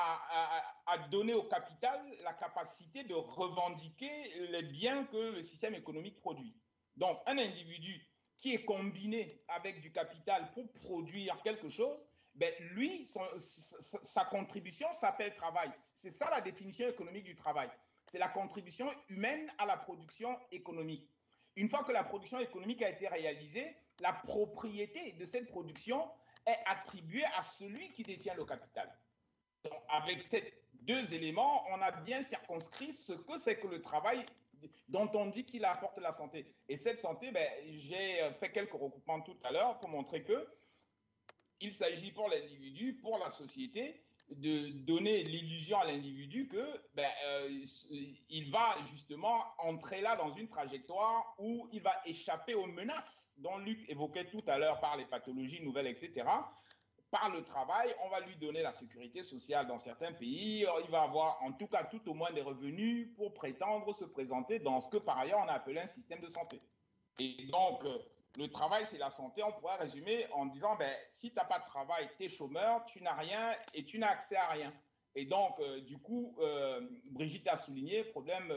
à donner au capital la capacité de revendiquer les biens que le système économique produit. Donc, un individu qui est combiné avec du capital pour produire quelque chose, ben lui, sa contribution s'appelle travail. C'est ça la définition économique du travail. C'est la contribution humaine à la production économique. Une fois que la production économique a été réalisée, la propriété de cette production est attribuée à celui qui détient le capital. Donc, avec ces deux éléments, on a bien circonscrit ce que c'est que le travail dont on dit qu'il apporte la santé. Et cette santé, ben, j'ai fait quelques recoupements tout à l'heure pour montrer qu'il s'agit pour l'individu, pour la société, de donner l'illusion à l'individu que il va justement entrer là dans une trajectoire où il va échapper aux menaces dont Luc évoquait tout à l'heure par les pathologies nouvelles, etc. Par le travail, on va lui donner la sécurité sociale dans certains pays. Il va avoir en tout cas tout au moins des revenus pour prétendre se présenter dans ce que par ailleurs on a appelé un système de santé. Et donc, le travail, c'est la santé. On pourrait résumer en disant, ben, si tu n'as pas de travail, tu es chômeur, tu n'as rien et tu n'as accès à rien. Et donc, du coup, Brigitte a souligné problème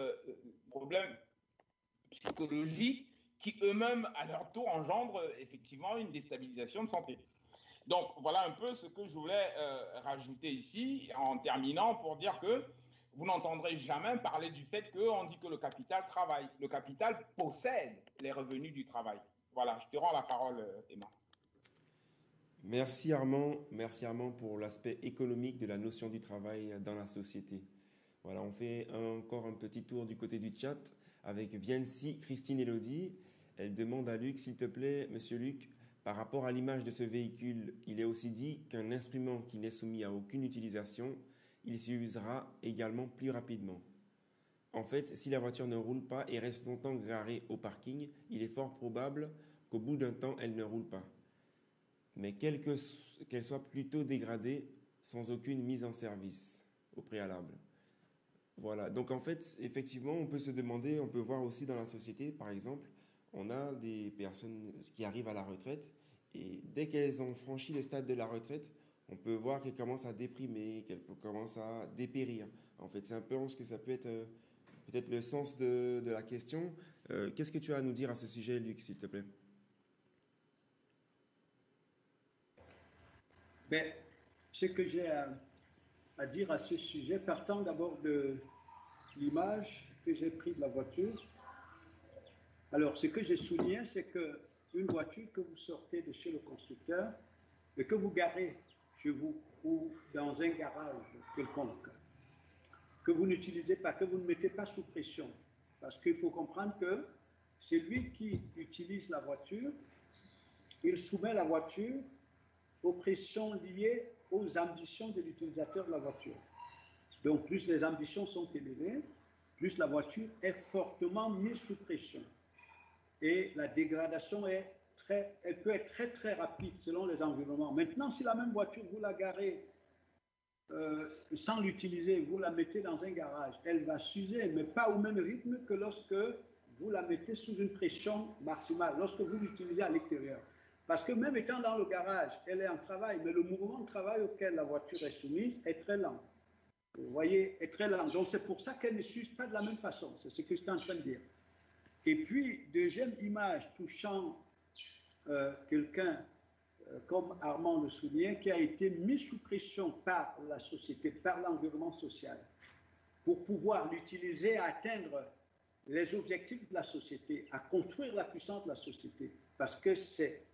psychologique qui eux-mêmes, à leur tour, engendrent effectivement une déstabilisation de santé. Donc, voilà un peu ce que je voulais rajouter ici, en terminant, pour dire que vous n'entendrez jamais parler du fait qu'on dit que le capital travaille. Le capital possède les revenus du travail. Voilà, je te rends la parole, Emma. Merci Armand pour l'aspect économique de la notion du travail dans la société. Voilà, on fait encore un petit tour du côté du chat avec Viency Christine Elodie. Elle demande à Luc, s'il te plaît, Monsieur Luc, par rapport à l'image de ce véhicule, il est aussi dit qu'un instrument qui n'est soumis à aucune utilisation, il s'y usera également plus rapidement. En fait, si la voiture ne roule pas et reste longtemps garée au parking, il est fort probable qu'au bout d'un temps, elle ne roule pas. Mais qu'elle soit plutôt dégradée sans aucune mise en service au préalable. Voilà, donc en fait, effectivement, on peut se demander, on peut voir aussi dans la société, par exemple, on a des personnes qui arrivent à la retraite et dès qu'elles ont franchi le stade de la retraite, on peut voir qu'elles commencent à déprimer, qu'elles commencent à dépérir. En fait, c'est un peu ce que ça peut être peut-être le sens de la question. Qu'est-ce que tu as à nous dire à ce sujet, Luc, s'il te plaît? Ben, ce que j'ai à dire à ce sujet, partant d'abord de l'image que j'ai prise de la voiture. Alors, ce que j'ai souligné, c'est qu'une voiture que vous sortez de chez le constructeur et que vous garez chez vous ou dans un garage quelconque, que vous n'utilisez pas, que vous ne mettez pas sous pression, parce qu'il faut comprendre que c'est lui qui utilise la voiture, il soumet la voiture aux pressions liées aux ambitions de l'utilisateur de la voiture. Donc, plus les ambitions sont élevées, plus la voiture est fortement mise sous pression. Et la dégradation elle peut être très très rapide selon les environnements. Maintenant, si la même voiture, vous la garez sans l'utiliser, vous la mettez dans un garage, elle va s'user, mais pas au même rythme que lorsque vous la mettez sous une pression maximale, lorsque vous l'utilisez à l'extérieur. Parce que même étant dans le garage, elle est en travail, mais le mouvement de travail auquel la voiture est soumise est très lent. Vous voyez, est très lent. Donc c'est pour ça qu'elle ne s'use pas de la même façon. C'est ce que je suis en train de dire. Et puis, deuxième image touchant quelqu'un, comme Armand le soulignait, qui a été mis sous pression par la société, par l'environnement social, pour pouvoir l'utiliser à atteindre les objectifs de la société, à construire la puissance de la société. Parce que c'est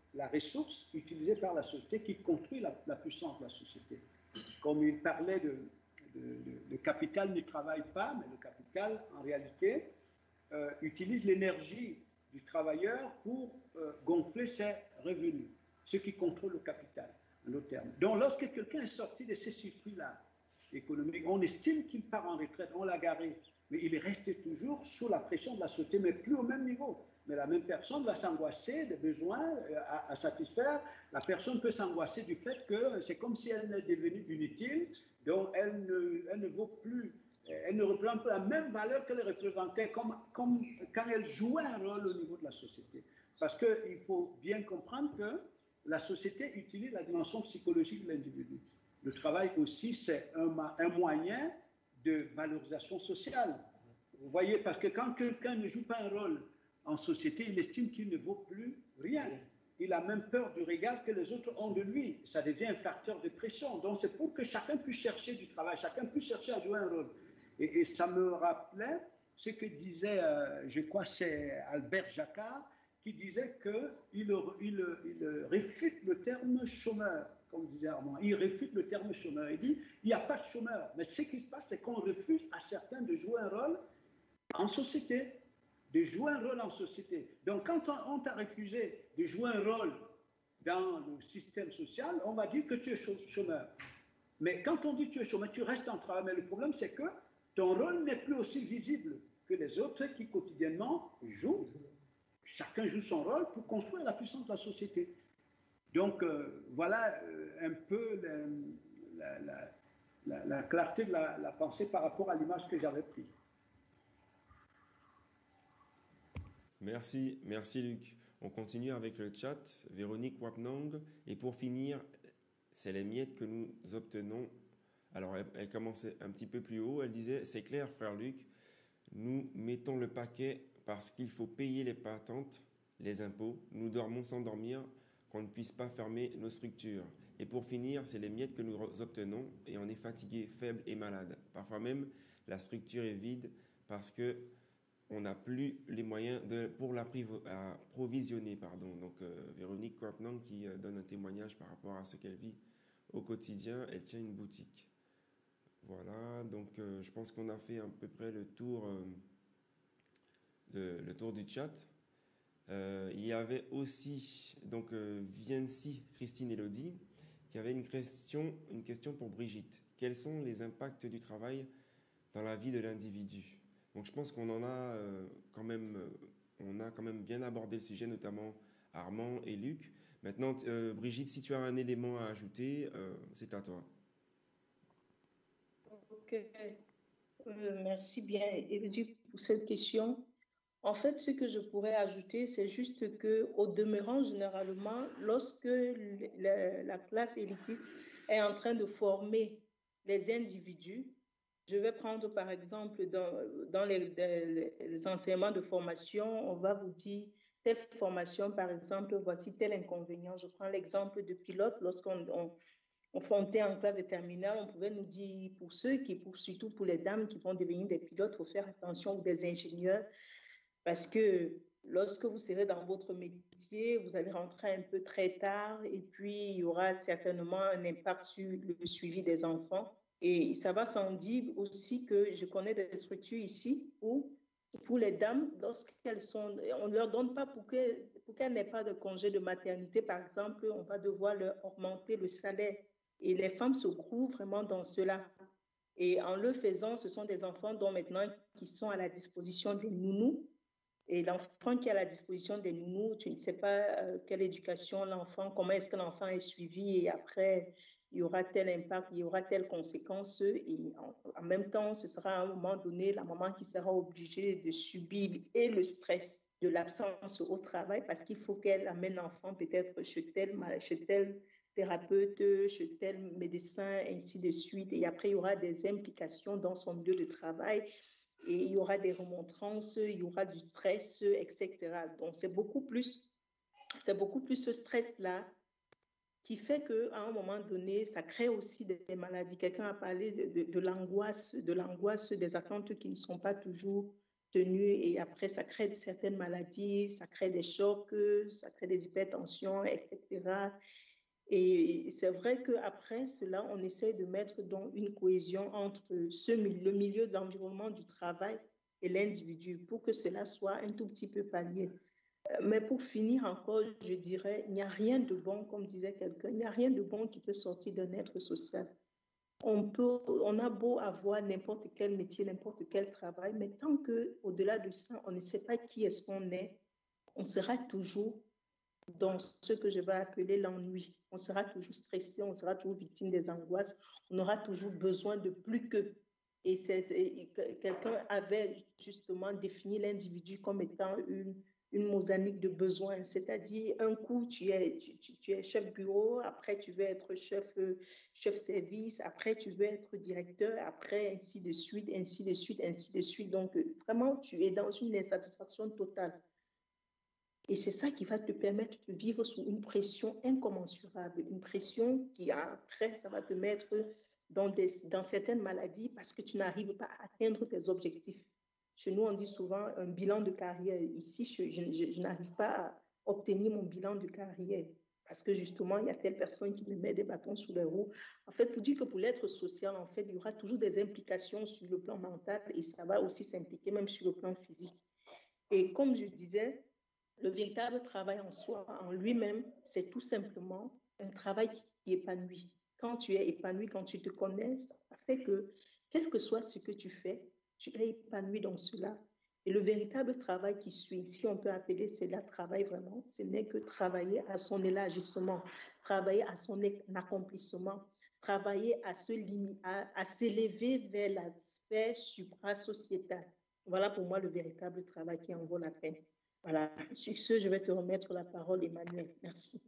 la ressource utilisée par la société qui construit la puissance de la société. Comme il parlait le capital ne travaille pas, mais le capital, en réalité, utilise l'énergie du travailleur pour gonfler ses revenus, ce qui contrôle le capital, en d'autres termes. Donc, lorsque quelqu'un est sorti de ces circuits-là économiques, on estime qu'il part en retraite, on l'a garé, mais il est resté toujours sous la pression de la société, mais plus au même niveau. Mais la même personne va s'angoisser des besoins à satisfaire. La personne peut s'angoisser du fait que c'est comme si elle est devenue inutile, donc elle ne vaut plus, elle ne représente pas la même valeur qu'elle représentait comme quand elle jouait un rôle au niveau de la société. Parce qu'il faut bien comprendre que la société utilise la dimension psychologique de l'individu. Le travail aussi, c'est un moyen de valorisation sociale. Vous voyez, parce que quand quelqu'un ne joue pas un rôle en société, il estime qu'il ne vaut plus rien. Il a même peur du regard que les autres ont de lui. Ça devient un facteur de pression. Donc, c'est pour que chacun puisse chercher du travail, chacun puisse chercher à jouer un rôle. Et ça me rappelait ce que disait, je crois, c'est Albert Jacquard, qui disait qu'il réfute le terme chômeur, comme disait Armand. Il réfute le terme chômeur. Il dit, il n'y a pas de chômeur. Mais ce qui se passe, c'est qu'on refuse à certains de jouer un rôle en société, de jouer un rôle en société. Donc, quand on t'a refusé de jouer un rôle dans le système social, on va dire que tu es chômeur. Mais quand on dit que tu es chômeur, tu restes en travail. Mais le problème, c'est que ton rôle n'est plus aussi visible que les autres qui quotidiennement jouent. Chacun joue son rôle pour construire la puissance de la société. Donc, voilà un peu la clarté de la pensée par rapport à l'image que j'avais prise. Merci Luc. On continue avec le chat. Véronique Wapnang. Et pour finir, c'est les miettes que nous obtenons. Alors, elle commençait un petit peu plus haut. Elle disait, c'est clair, frère Luc, nous mettons le paquet parce qu'il faut payer les patentes, les impôts. Nous dormons sans dormir, qu'on ne puisse pas fermer nos structures. Et pour finir, c'est les miettes que nous obtenons et on est fatigué, faible et malade. Parfois même, la structure est vide parce que on n'a plus les moyens pour la provisionner. Donc, Véronique Kwapnang qui donne un témoignage par rapport à ce qu'elle vit au quotidien. Elle tient une boutique. Voilà, donc je pense qu'on a fait à peu près le tour du chat. Il y avait aussi donc Viency Christine Elodie qui avait une question pour Brigitte. Quels sont les impacts du travail dans la vie de l'individu? Donc je pense qu'on en a quand même bien abordé le sujet, notamment Armand et Luc. Maintenant, Brigitte, si tu as un élément à ajouter, c'est à toi. Ok, merci bien Elodie pour cette question. En fait, ce que je pourrais ajouter, c'est juste que, au demeurant, généralement, lorsque la classe élitiste est en train de former les individus, je vais prendre par exemple dans les enseignements de formation, on va vous dire telle formation, par exemple, voici tel inconvénient. Je prends l'exemple de pilote. Lorsqu'on montait en classe de terminale, on pouvait nous dire, surtout pour les dames qui vont devenir des pilotes, il faut faire attention, ou des ingénieurs, parce que lorsque vous serez dans votre métier, vous allez rentrer un peu très tard et puis il y aura certainement un impact sur le suivi des enfants. Et ça va sans dire aussi que je connais des structures ici où, pour les dames, lorsqu'elles sont, on ne leur donne pas pour qu'elles n'aient pas de congé de maternité, par exemple, on va devoir leur augmenter le salaire. Et les femmes se grouvent vraiment dans cela. Et en le faisant, ce sont des enfants dont maintenant qui sont à la disposition des nounous. Et l'enfant qui est à la disposition des nounous, tu ne sais pas quelle éducation l'enfant, comment est-ce que l'enfant est suivi et après, il y aura tel impact, il y aura telle conséquence. Et en même temps, ce sera à un moment donné la maman qui sera obligée de subir et le stress de l'absence au travail parce qu'il faut qu'elle amène l'enfant peut-être chez tel thérapeute, chez tel médecin, ainsi de suite. Et après, il y aura des implications dans son lieu de travail. Et il y aura des remontrances, il y aura du stress, etc. Donc, c'est beaucoup plus ce stress-là qui fait qu'à un moment donné, ça crée aussi des maladies. Quelqu'un a parlé de l'angoisse des attentes qui ne sont pas toujours tenue et après, ça crée certaines maladies, ça crée des chocs, ça crée des hypertensions, etc. Et c'est vrai qu'après cela, on essaie de mettre donc une cohésion entre le milieu de l'environnement du travail et l'individu pour que cela soit un tout petit peu pallié. Mais pour finir encore, je dirais, il n'y a rien de bon, comme disait quelqu'un, il n'y a rien de bon qui peut sortir d'un être social. On a beau avoir n'importe quel métier, n'importe quel travail, mais tant que, au-delà de ça, on ne sait pas qui est-ce qu'on est, on sera toujours dans ce que je vais appeler l'ennui. On sera toujours stressé, on sera toujours victime des angoisses, on aura toujours besoin de plus que. Et quelqu'un avait justement défini l'individu comme étant une mosaïque de besoins, c'est-à-dire un coup tu es chef bureau, après tu veux être chef service, après tu veux être directeur, après ainsi de suite, ainsi de suite, ainsi de suite. Donc vraiment tu es dans une insatisfaction totale. Et c'est ça qui va te permettre de vivre sous une pression incommensurable, une pression qui après, ça va te mettre dans certaines maladies parce que tu n'arrives pas à atteindre tes objectifs. Chez nous, on dit souvent un bilan de carrière. Ici, je n'arrive pas à obtenir mon bilan de carrière parce que justement, il y a telle personne qui me met des bâtons sous les roues. En fait, pour dire que pour l'être social, en fait, il y aura toujours des implications sur le plan mental et ça va aussi s'impliquer même sur le plan physique. Et comme je disais, le véritable travail en soi, en lui-même, c'est tout simplement un travail qui épanouit. Quand tu es épanoui, quand tu te connais, ça fait que, quel que soit ce que tu fais, tu es épanoui dans cela. Et le véritable travail qui suit, si on peut appeler cela travail vraiment, ce n'est que travailler à son élargissement, travailler à son accomplissement, travailler à s'élever vers la sphère supra-sociétale. Voilà pour moi le véritable travail qui en vaut la peine. Voilà. Sur ce, je vais te remettre la parole, Emmanuel. Merci.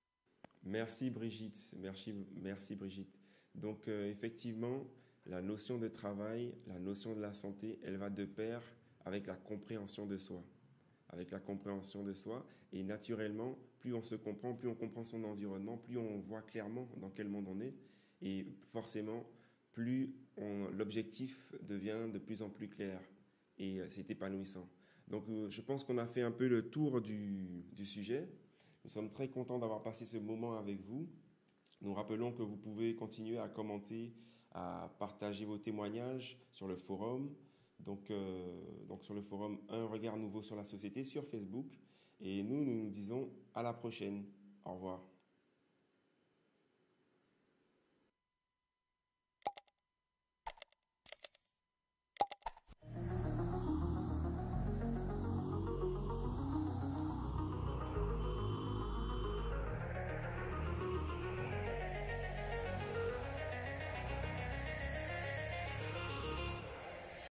Merci Brigitte, merci Brigitte. Donc effectivement, la notion de travail, la notion de la santé, elle va de pair avec la compréhension de soi. Avec la compréhension de soi. Et naturellement, plus on se comprend, plus on comprend son environnement, plus on voit clairement dans quel monde on est. Et forcément, plus l'objectif devient de plus en plus clair. Et c'est épanouissant. Donc je pense qu'on a fait un peu le tour du sujet. Nous sommes très contents d'avoir passé ce moment avec vous. Nous rappelons que vous pouvez continuer à commenter, à partager vos témoignages sur le forum. Donc sur le forum Un regard nouveau sur la société sur Facebook. Et nous disons à la prochaine. Au revoir.